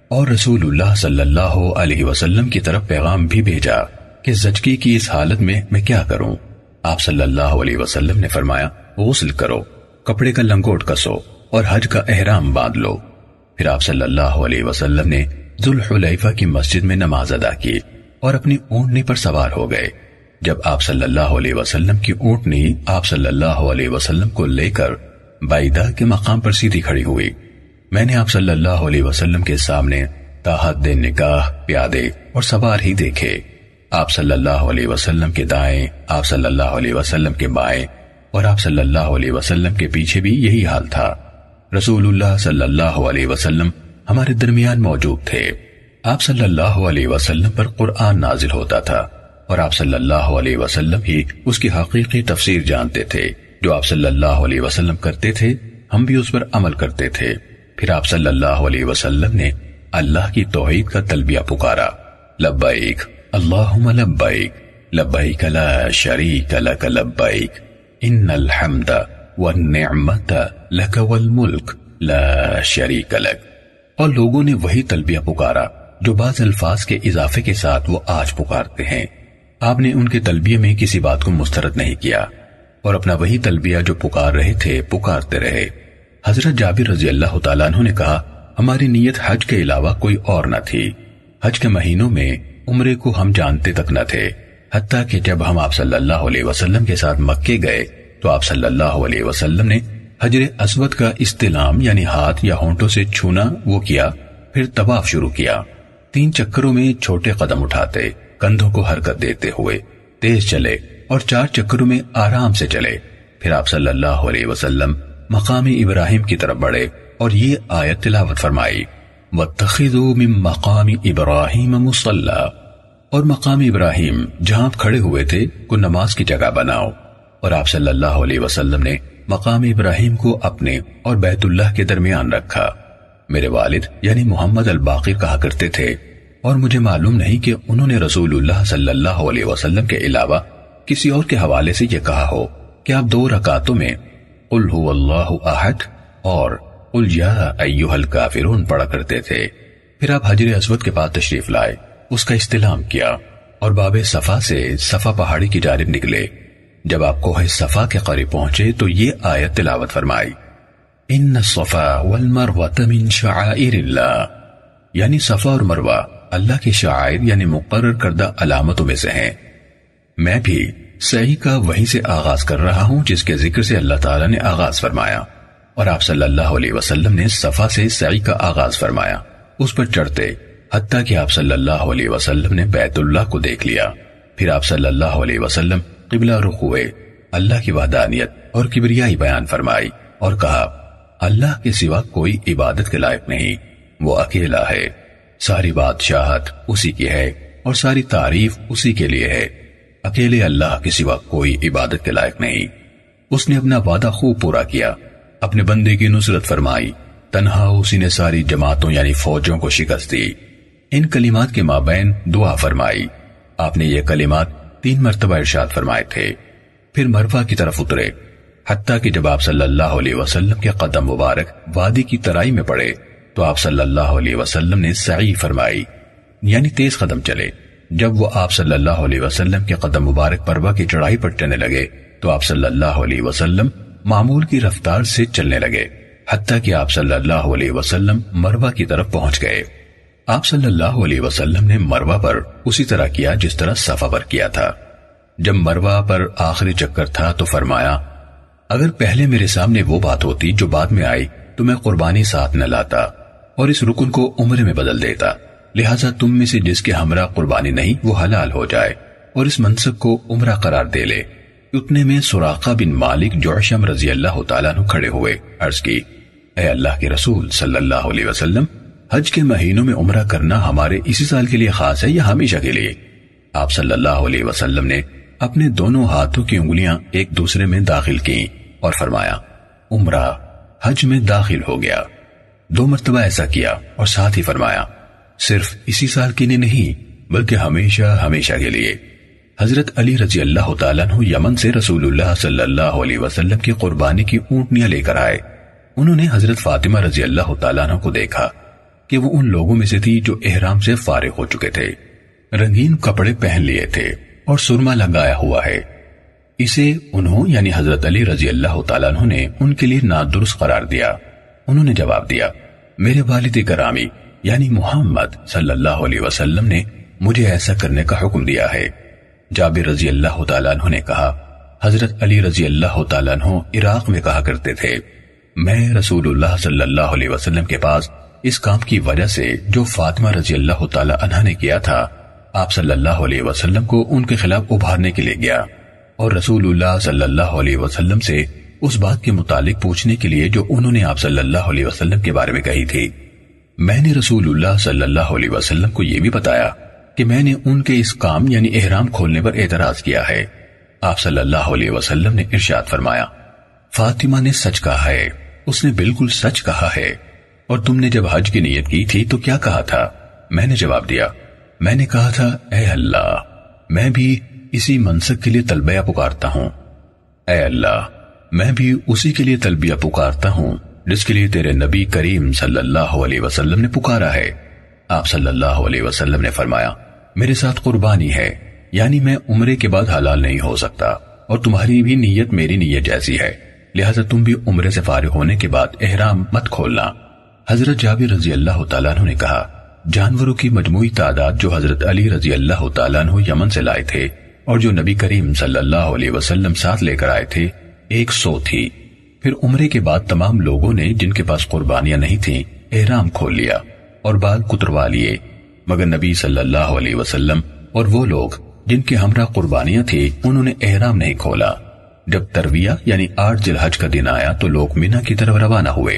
Speaker 1: اور رسول اللہ صلی اللہ علیہ وسلم کی طرف پیغام بھی بھیجا کہ زچگی کی اس حالت میں کیا کروں؟ آپ صلی اللہ علیہ وسلم نے فرمایا غسل کرو، کپڑے کا لنگوٹ کسو اور حج کا احرام باندھ لو۔ پھر آپ صلی اللہ علیہ وسلم نے ذوالحلیفہ کی مسجد میں نماز ادا کی اور اپنی اونٹنی پر سوار ہو گئے۔ جب آپ صلی اللہ علیہ وسلم کی اونٹنی آپ صلی اللہ علیہ وسلم کو لے کر بعیدہ کے مقام پر سیدھی کھڑی ہوئی، میں نے آپ صلی اللہ علیہ وسلم کے سامنے تا حد نگاہ پیادے اور سوار ہی دیکھے۔ آپ صلی اللہ علیہ وسلم کے دائیں، آپ صلی اللہ علیہ وسلم کے بائیں اور آپ صلی اللہ علیہ وسلم کے پیچھے بھی یہی حال تھا۔ رسول اللہ صلی اللہ علیہ وسلم ہمارے درمیان موجود تھے۔ آپ صلی اللہ علیہ وسلم پر قرآن نازل ہوتا تھا اور آپ صلی اللہ علیہ وسلم ہی اس کی حقیقی تفسیر جانتے تھے۔ جو آپ صلی اللہ علیہ وسلم کرتے تھے ہم بھی اس پر عمل کرتے تھے۔ پھر آپ صلی اللہ علیہ وسلم نے اللہ کی توحید کا تلبیہ پکارا، لبیک اللہم لبیک لبیک لا شریک لک لبیک ان الحمد والنعمت لک والملک لا شریک لک۔ اور لوگوں نے وہی تلبیہ پکارا جو بعض الفاظ کے اضافے کے ساتھ وہ آج پکارتے ہیں۔ آپ نے ان کے تلبیہ میں کسی بات کو مسترد نہیں کیا اور اپنا وہی تلبیہ جو پکار رہے تھے پکارتے رہے۔ حضرت جابر رضی اللہ تعالیٰ عنہ نے کہا ہماری نیت حج کے علاوہ کوئی اور نہ تھی۔ حج کے مہینوں میں عمرے کو ہم جانتے تک نہ تھے، حتیٰ کہ جب ہم آپ صلی اللہ علیہ وسلم کے ساتھ مکے گئے تو آپ صلی اللہ علیہ وسلم نے حجر اسود کا استلام یعنی ہاتھ یا ہونٹوں سے چھونا وہ کیا، پھر طواف شروع کیا۔ 3 چکروں میں چھوٹے قدم اٹھاتے، کندھوں کو حرکت دیتے ہوئے تیز چلے اور 4 چکروں میں آرام سے چلے۔ پھر آپ صلی اللہ علیہ وسلم مقام ابراہیم کی طرف بڑھے اور یہ آیت تلاوت فرمائی، وَاتَّخِذُوا مِن مَّقَامِ إِبْرَاهِيمَ مُصَلًّى، اور مقام ابراہیم جہاں آپ کھڑے ہوئے تھے کو نماز کی جگہ بناؤ۔ اور آپ صلی اللہ علیہ وسلم نے مقام ابراہیم کو اپنے اور بیت اللہ کے درمیان رکھا۔ میرے والد یعنی محمد الباقر کہا کرتے تھے اور مجھے معلوم نہیں کہ انہوں نے رسول اللہ صلی اللہ علیہ وسلم کے علاوہ کسی اور کے حوالے سے یہ کہا ہو کہ آپ 2 رکعتوں میں قل هو اللہ احد اور قل یا ایھا الکافرون پڑھا کرتے تھے۔ پھر آپ حجر اسود کے پاس تشریف لائے، اس کا استلام کیا اور باب صفا سے صفا پہاڑی کی جانب نکلے۔ جب آپ کوہ صفا کے قریب پہنچے تو یہ آیت تلاوت فرمائی، ان الصفا والمروہ من شعائر اللہ، یعنی صفا اور مروہ اللہ کے شعائر یعنی مقرر کردہ علامتوں میں سے ہیں۔ میں بھی سعی کا وہیں سے آغاز کر رہا ہوں جس کے ذکر سے اللہ تعالیٰ نے آغاز فرمایا، اور آپ صلی اللہ علیہ وسلم نے صفا سے سعی کا آغاز فرمایا، اس پر چڑھتے حتیٰ کہ آپ صلی اللہ علیہ وسلم نے بیت اللہ کو دیکھ لیا۔ پھر آپ صلی اللہ علیہ وسلم قبلہ رخ ہوئے، اللہ کی وحدانیت اور کبریائی بیان فرمائی اور کہا اللہ کے سوا کوئی عبادت کے لائق نہیں، وہ اکیلا ہے، ساری بادشاہت اسی کی ہے اور ساری تعریف اسی کے لیے ہے، اکیلے اللہ کے سوا کوئی عبادت کے لائق نہیں۔ اس نے اپنا وعدہ خوب پورا کیا، اپنے بندے کی نصرت فرمائی، تنہا اسی نے ساری جماعتوں یعنی فوجوں کو شکست دی۔ ان کلمات کے مابین دعا فرمائی۔ آپ نے یہ کلمات 3 مرتبہ ارشاد فرمائے تھے، پھر مروہ کی طرف اترے، حتیٰ کہ جب آپ صلی اللہ علیہ وسلم کے قدم مبارک وادی کی ترائی میں پڑے تو آپ صلی اللہ علیہ وسلم نے سعی فرمائی، یعنی تیز قدم چلے۔ جب وہ آپ صلی اللہ علیہ وسلم کے قدم مبارک مروہ کی چڑھائی پر چلنے لگے تو آپ صلی اللہ علیہ وسلم معمول کی رفتار سے چلنے لگے، حتیٰ کہ آپ صلی اللہ علیہ وسلم مروہ کی طرف پہنچ گئے۔ آپ صلی اللہ علیہ وسلم نے مروہ پر اسی طرح کیا جس طرح صفا پر کیا تھا۔ جب مروہ پر آخری چکر تھا تو فرمایا اگر پہلے میرے سامنے وہ بات ہوتی جو بعد میں آئی تو میں قربانی ساتھ نہ لاتا اور اس رکن کو عمرے میں بدل دیتا، لہٰذا تم میں سے جس کے ہمراہ قربانی نہیں وہ حلال ہو جائے اور اس منصب کو عمرہ قرار دے لے۔ اتنے میں سراقہ بن مالک جعشم رضی اللہ تعالیٰ عنہ کھڑے ہوئے، عرض کی اے اللہ کے رسول صلی اللہ علیہ وسلم، حج کے مہینوں میں عمرہ کرنا ہمارے اسی سال کے لیے خاص ہے یا ہمیشہ کے لیے؟ آپ صلی اللہ علیہ وسلم نے اپنے دونوں ہاتھوں کی انگلیاں ایک دوسرے میں داخل کی اور فرمایا عمرہ حج میں داخل ہو گیا۔ 2 مرتبہ ایسا کیا اور ساتھ ہی فرمایا صرف اسی سال کے لیے نہیں بلکہ ہمیشہ ہمیشہ کے لیے۔ حضرت علی رضی اللہ تعالیٰ عنہ یمن سے رسول اللہ صلی اللہ علیہ وسلم کی قربانی کی اونٹنیاں لے کر آئے۔ انہوں نے حضرت فاطمہ رضی اللہ تعالیٰ عنہ کو دیکھا کہ وہ ان لوگوں میں سے تھی جو احرام سے فارغ ہو چکے تھے، رنگین کپڑے پہن لیے تھے اور سرما لگایا ہوا ہے۔ اسے انہوں یعنی حضرت علی رضی اللہ تعالیٰ عنہ نے ان کے لیے نادرست قرار دیا۔ انہوں نے جواب دیا، میرے والد گرامی یعنی محمد صلی اللہ علیہ وسلم نے مجھے ایسا کرنے کا حکم دیا ہے۔ جابر رضی اللہ تعالیٰ عنہ نے کہا، حضرت علی رضی اللہ تعالیٰ عنہ عراق میں کہا کرتے تھے، میں رسول اللہ صلی اللہ علیہ وسلم کے پاس اس کام کی وجہ سے جو فاطمہ رضی اللہ تعالیٰ عنہ نے کیا تھا، آپ صلی اللہ علیہ وسلم کو ان کے خلاف ابھارنے کے لیے گیا اور رسول اللہ صلی اللہ علیہ وسلم سے اس بات کے متعلق پوچھنے کے لیے جو انہوں نے آپ صلی اللہ علیہ وسلم کے بارے میں کہی تھی۔ میں نے رسول اللہ صلی اللہ علیہ وسلم کو یہ بھی بتایا کہ میں نے ان کے اس کام یعنی احرام کھولنے پر اعتراض کیا ہے۔ آپ صلی اللہ علیہ وسلم نے ارشاد فرمایا، فاطمہ نے سچ کہا ہے، اس نے بالکل سچ کہا ہے۔ اور تم نے جب حج کی نیت کی تھی تو کیا کہا تھا؟ میں نے جواب دیا، میں نے کہا تھا، اے اللہ، میں بھی اسی منسک کے لیے تلبیہ پکارتا ہوں، اے اللہ، میں بھی اسی کے لیے تلبیہ پکارتا ہوں جس کے لیے تیرے نبی کریم صلی اللہ علیہ وسلم نے پکارا ہے۔ آپ صلی اللہ علیہ وسلم نے فرمایا، میرے ساتھ قربانی ہے، یعنی میں عمرے کے بعد حلال نہیں ہو سکتا، اور تمہاری بھی نیت میری نیت جیسی ہے، لہذا تم بھی عمرے سے فارغ ہونے کے بعد احرام مت کھولنا۔ حضرت جابر رضی اللہ تعالیٰ عنہ نے کہا، جانوروں کی مجموعی تعداد جو حضرت علی رضی اللہ تعالیٰ عنہ یمن سے لائے تھے اور جو نبی کریم صلی اللہ علیہ وسلم ساتھ لے کر آئے تھے 100 تھی۔ پھر عمرے کے بعد تمام لوگوں نے جن کے پاس قربانیاں نہیں تھیں احرام کھول لیا اور بال کتروا لیے، مگر نبی صلی اللہ علیہ وسلم اور وہ لوگ جن کے ہمراہ قربانیاں تھیں انہوں نے احرام نہیں کھولا۔ جب ترویہ یعنی 8 ذی الحج کا دن آیا تو لوگ مینا کی طرف روانہ ہوئے،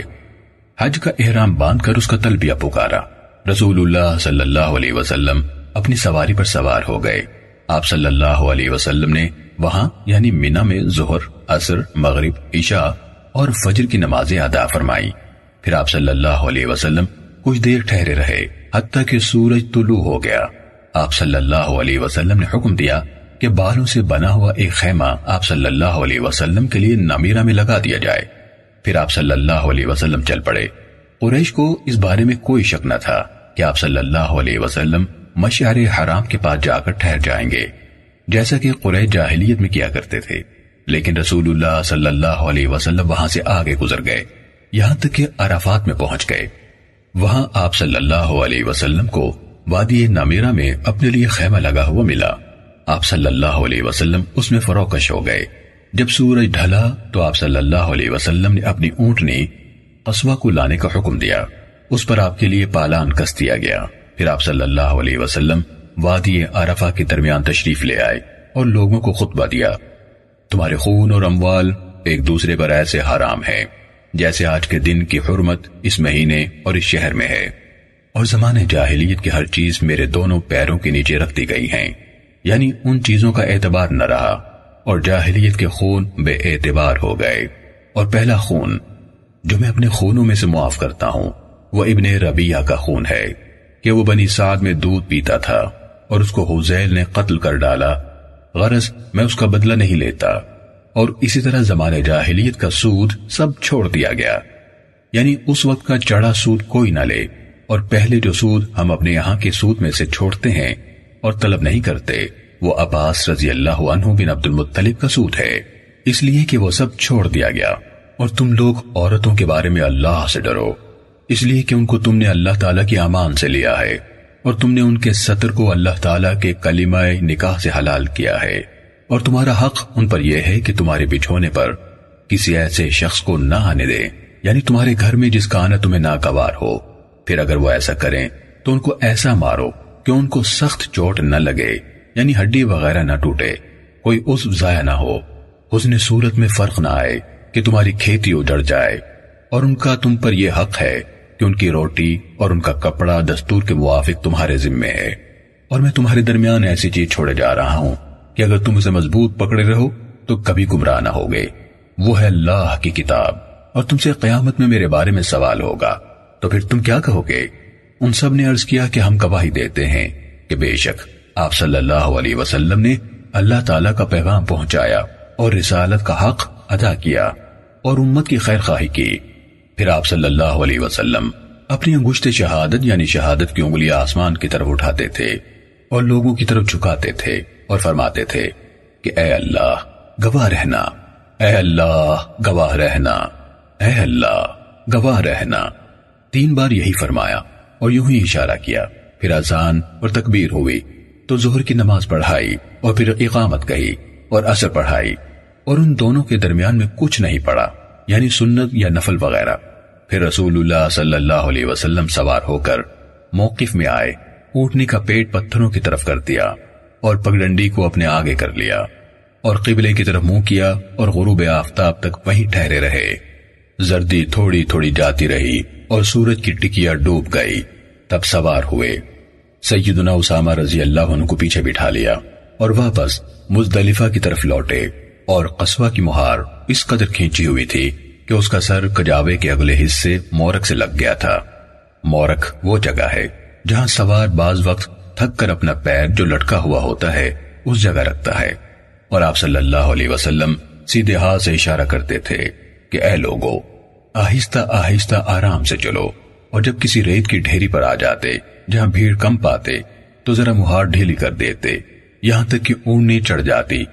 Speaker 1: حج کا احرام باندھ کر اس کا تلبیہ پکارا۔ رسول اللہ صلی اللہ علیہ وسلم اپنی سواری پر سوار ہو گئے۔ آپ صلی اللہ علیہ وسلم نے وہاں یعنی مینا میں ظہر، عصر، مغرب، عشاء اور فجر کی نمازیں ادا فرمائی۔ پھر آپ صلی اللہ علیہ وسلم کچھ دیر ٹھہرے رہے حتیٰ کہ سورج طلوع ہو گیا۔ آپ صلی اللہ علیہ وسلم نے حکم دیا کہ بالوں سے بنا ہوا ایک خیمہ آپ صلی اللہ علیہ وسلم کے لیے نامیرہ میں لگا دیا جائے۔ پھر آپ صلی اللہ علیہ وسلم چل پڑے۔ قریش کو اس بارے میں کوئی شک نہ تھا کہ آپ صلی اللہ علیہ وسلم مشعر حرام کے پاس جا کر ٹھہر جائیں گے، جیسا کہ قریش جاہلیت میں کیا کرتے تھے، لیکن رسول اللہ صلی اللہ علیہ وسلم وہاں سے آگے گزر گئے یہاں تک کہ عرفات میں پہنچ گئے۔ وہاں آپ صلی اللہ علیہ وسلم کو وادی نامیرہ میں اپنے لیے خیمہ لگا ہوا ملا۔ آپ صلی اللہ علیہ وسلم اس میں فروکش ہو گئے۔ جب سورج ڈھلا تو آپ صلی اللہ علیہ وسلم نے اپنی اونٹنی قصوہ کو لانے کا حکم دیا، اس پر آپ کے لیے پالان کس دیا گیا۔ پھر آپ صلی اللہ علیہ وسلم وادی عرفہ کے درمیان تشریف لے آئے اور لوگوں کو خطبہ دیا، تمہارے خون اور اموال ایک دوسرے پر ایسے حرام ہیں جیسے آج کے دن کی حرمت اس مہینے اور اس شہر میں ہے، اور زمانے جاہلیت کی ہر چیز میرے دونوں پیروں کے نیچے رکھ دی گئی ہیں، یعنی ان چیزوں کا اعتبار نہ رہا اور جاہلیت کے خون بے اعتبار ہو گئے۔ اور پہلا خون جو میں اپنے خونوں میں سے معاف کرتا ہوں وہ ابن ربیعہ کا خون ہے کہ وہ بنی سعد میں دودھ پیتا تھا اور اس کو حذیل نے قتل کر ڈالا، غرض میں اس کا بدلہ نہیں لیتا۔ اور اسی طرح زمانے جاہلیت کا سود سب چھوڑ دیا گیا، یعنی اس وقت کا چڑھا سود کوئی نہ لے، اور پہلے جو سود ہم اپنے یہاں کے سود میں سے چھوڑتے ہیں اور طلب نہیں کرتے وہ عباس رضی اللہ عنہ بن عبد المطلب کا سود ہے، اس لیے کہ وہ سب چھوڑ دیا گیا۔ اور تم لوگ عورتوں کے بارے میں اللہ سے ڈرو، اس لیے کہ ان کو تم نے اللہ تعالیٰ کی امان سے لیا ہے، اور تم نے ان کے ستر کو اللہ تعالیٰ کے کلمہ نکاح سے حلال کیا ہے، اور تمہارا حق ان پر یہ ہے کہ تمہارے بچھونے پر کسی ایسے شخص کو نہ آنے دیں، یعنی تمہارے گھر میں جس کا آنا تمہیں ناگوار ہو۔ پھر اگر وہ ایسا کریں تو ان کو ایسا مارو کہ ان کو سخت چوٹ نہ لگے، یعنی ہڈی وغیرہ نہ ٹوٹے، کوئی عضو ضائع نہ ہو، حسن صورت میں فرق نہ آئے کہ تمہاری کھیتی اجڑ جائے، اور ان کا تم پر یہ حق ہے کہ ان کی روٹی اور ان کا کپڑا دستور کے موافق تمہارے ذمے ہے۔ اور میں تمہارے درمیان ایسی چیز چھوڑے جا رہا ہوں کہ اگر تم اسے مضبوط پکڑے رہو تو کبھی گمراہ نہ ہوگے، وہ ہے اللہ کی کتاب، اور تم سے قیامت میں میرے بارے میں سوال ہوگا، تو پھر تم کیا کہو گے؟ ان سب نے عرض کیا کہ ہم گواہی دیتے ہیں کہ بے شک آپ صلی اللہ علیہ وسلم نے اللہ تعالیٰ کا پیغام پہنچایا اور رسالت کا حق ادا کیا اور امت کی خیر خواہی کی۔ پھر آپ صلی اللہ علیہ وسلم اپنی انگشت شہادت یعنی شہادت کی انگلیاں آسمان کی طرف اٹھاتے تھے اور لوگوں کی طرف جھکاتے تھے اور فرماتے تھے کہ اے اللہ گواہ رہنا، اے اللہ گواہ رہنا، اے اللہ گواہ رہنا۔ 3 بار یہی فرمایا اور یوں ہی اشارہ کیا۔ پھر اذان اور تکبیر ہوئی تو ظہر کی نماز پڑھائی اور پھر اقامت کہی اور عصر پڑھائی، اور ان دونوں کے درمیان میں کچھ نہیں پڑا یعنی سنت یا نفل وغیرہ۔ پھر رسول اللہ صلی اللہ علیہ وسلم سوار ہو کر موقف میں آئے، اونٹنی کا پیٹ پتھروں کی طرف کر دیا اور پگڈنڈی کو اپنے آگے کر لیا اور قبلے کی طرف منہ کیا اور غروب آفتاب تک وہیں ٹھہرے رہے۔ زردی تھوڑی تھوڑی جاتی رہی اور سورج کی ٹکیا ڈوب گئی، تب سوار ہوئے۔ سیدنا اسامہ رضی اللہ عنہ کو پیچھے بٹھا لیا اور واپس مزدلفہ کی طرف لوٹے، اور قصوہ کی مہار اس قدر کھینچی ہوئی تھی کہ اس کا سر کجاوے کے اگلے حصے مورک سے لگ گیا تھا۔ مورک وہ جگہ ہے جہاں سوار بعض وقت تھک کر اپنا پیر جو لٹکا ہوا ہوتا ہے اس جگہ رکھتا ہے، اور آپ صلی اللہ علیہ وسلم سیدھے ہاتھ سے اشارہ کرتے تھے کہ اے لوگو آہستہ آہستہ آرام سے چلو، اور جب کسی ریت کی ڈھیری پر آ جاتے جہاں بھیڑ کم پاتے تو ذرا مہار ڈھیلی کر دیتے یہاں تک کہ اونٹنی چڑھ جاتی۔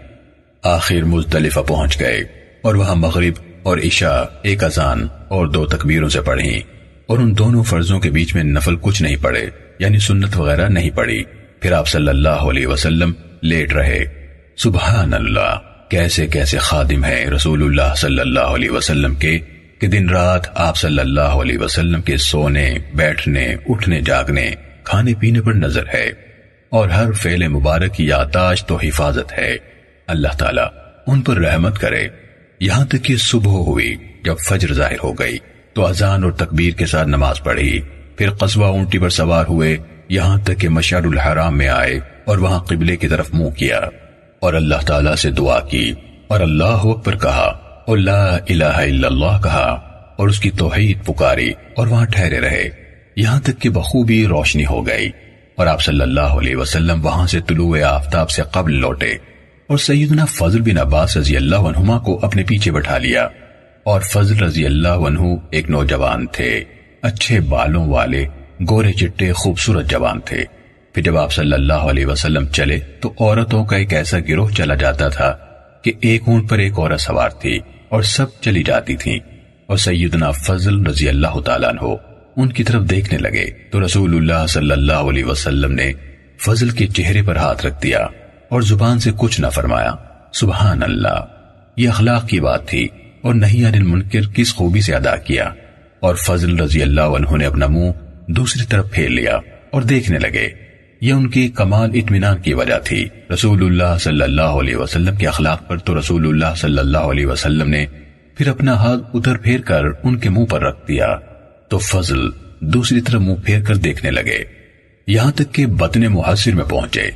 Speaker 1: آخر مزدلفہ پہنچ گئے اور وہاں مغرب اور عشاء، ایک اذان اور 2 تکبیروں سے پڑھی، اور ان دونوں فرضوں کے بیچ میں نفل کچھ نہیں پڑے یعنی سنت وغیرہ نہیں پڑی۔ پھر آپ صلی اللہ علیہ وسلم لیٹ رہے۔ سبحان اللہ، کیسے کیسے خادم ہیں رسول اللہ صلی اللہ علیہ وسلم کے کہ دن رات آپ صلی اللہ علیہ وسلم کے سونے، بیٹھنے، اٹھنے، جاگنے، کھانے پینے پر نظر ہے، اور ہر فعل مبارک کی یادداشت و حفاظت ہے۔ اللہ تعالیٰ ان پر رحمت کرے۔ یہاں تک کہ صبح ہوئی، جب فجر ظاہر ہو گئی تو اذان اور تکبیر کے ساتھ نماز پڑھی، پھر قصوہ اونٹی پر سوار ہوئے یہاں تک کہ مشعر الحرام میں آئے اور وہاں قبلے کی طرف منہ کیا اور اللہ تعالیٰ سے دعا کی اور اللہ اکبر کہا اور لا الہ الا اللہ کہا اور اس کی توحید پکاری، اور وہاں ٹھہرے رہے یہاں تک کہ بخوبی روشنی ہو گئی، اور آپ صلی اللہ علیہ وسلم وہاں سے طلوع آفتاب سے قبل لوٹے، اور سیدنا فضل بن عباس رضی اللہ عنہما کو اپنے پیچھے بٹھا لیا۔ اور فضل رضی اللہ عنہ ایک نوجوان تھے، اچھے بالوں والے، گورے چٹے خوبصورت جوان تھے۔ پھر جب آپ صلی اللہ علیہ وسلم چلے تو عورتوں کا ایک ایسا گروہ چلا جاتا تھا کہ ایک اونٹ پر ایک عورت سوار تھی اور سب چلی جاتی تھیں، اور سیدنا فضل رضی اللہ تعالیٰ عنہ ان کی طرف دیکھنے لگے تو رسول اللہ صلی اللہ علیہ وسلم نے فضل کے چہرے پر ہاتھ رکھ دیا اور زبان سے کچھ نہ فرمایا۔ سبحان اللہ، یہ اخلاق کی بات تھی اور نہی عن المنکر کس خوبی سے ادا کیا۔ اور فضل رضی اللہ عنہ نے اپنا منہ دوسری طرف پھیر لیا اور دیکھنے لگے۔ یہ ان کی کمال اطمینان کی وجہ تھی۔ رسول اللہ صلی اللہ علیہ وسلم کے اخلاق پر تو رسول اللہ صلی اللہ علیہ وسلم نے پھر اپنا ہاتھ ادھر پھیر کر ان کے منہ پر رکھ دیا تو فضل دوسری طرف منہ پھیر کر دیکھنے لگے یہاں تک کہ بطن محصر میں پہنچے۔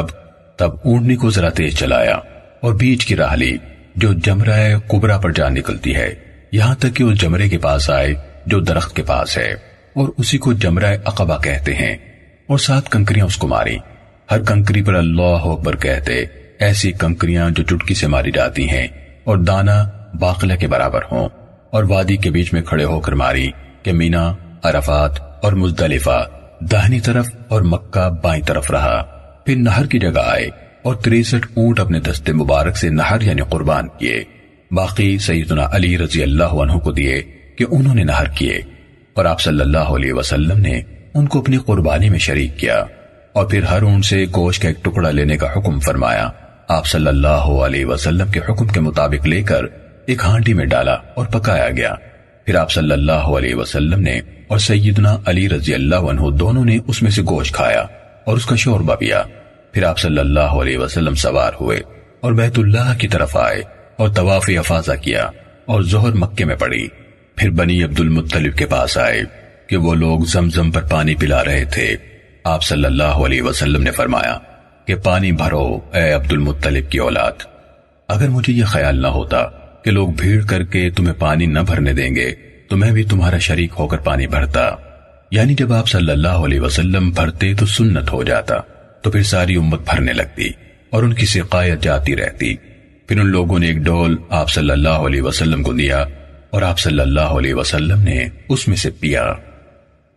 Speaker 1: تب اونٹنی کو ذرا تیز چلایا اور بیچ کی راہ لی جو جمرہ کبریٰ پر جا نکلتی ہے، یہاں تک کہ اس جمرے کے پاس آئے جو درخت کے پاس ہے، اور اسی کو جمرہ عقبہ کہتے ہیں، اور 7 کنکریاں اس کو ماری، ہر کنکری پر اللہ اکبر کہتے، ایسی کنکریاں جو چٹکی سے ماری جاتی ہیں اور دانہ باقلہ کے برابر ہوں، اور وادی کے بیچ میں کھڑے ہو کر ماری کہ مینا، عرفات اور مزدلفہ داہنی طرف اور مکہ بائیں طرف رہا۔ پھر نہر کی جگہ آئے اور 63 اونٹ اپنے دستے مبارک سے نہر یعنی قربان کیے، باقی سیدنا علی رضی اللہ عنہ کو دیے کہ انہوں نے نہر کیے، اور آپ صلی اللہ علیہ وسلم نے ان کو اپنی قربانی میں شریک کیا، اور پھر ہر اونٹ سے گوشت کا ایک ٹکڑا لینے کا حکم فرمایا۔ آپ صلی اللہ علیہ وسلم کے حکم کے مطابق لے کر ایک ہانڈی میں ڈالا اور پکایا گیا۔ پھر آپ صلی اللہ علیہ وسلم نے اور سیدنا علی رضی اللہ عنہ دونوں نے اس میں سے گوشت کھایا اور اس کا شوربہ پیا۔ پھر آپ صلی اللہ علیہ وسلم سوار ہوئے اور بیت اللہ کی طرف آئے اور طواف افاضہ کیا اور ظہر مکے میں پڑی۔ پھر بنی عبد المطلب کے پاس آئے کہ وہ لوگ زمزم پر پانی پلا رہے تھے۔ آپ صلی اللہ علیہ وسلم نے فرمایا کہ پانی بھرو اے عبد المطلب کی اولاد۔ اگر مجھے یہ خیال نہ ہوتا کہ لوگ بھیڑ کر کے تمہیں پانی نہ بھرنے دیں گے تو میں بھی تمہارا شریک ہو کر پانی بھرتا، یعنی جب آپ صلی اللہ علیہ وسلم بھرتے تو سنت ہو جاتا، تو پھر ساری امت بھرنے لگتی اور ان کی سقایت جاتی رہتی۔ پھر ان لوگوں نے ایک ڈول آپ صلی اللہ علیہ وسلم کو دیا اور آپ صلی اللہ علیہ وسلم نے اس میں سے پیا۔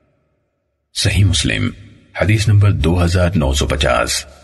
Speaker 1: صحیح مسلم حدیث نمبر 2950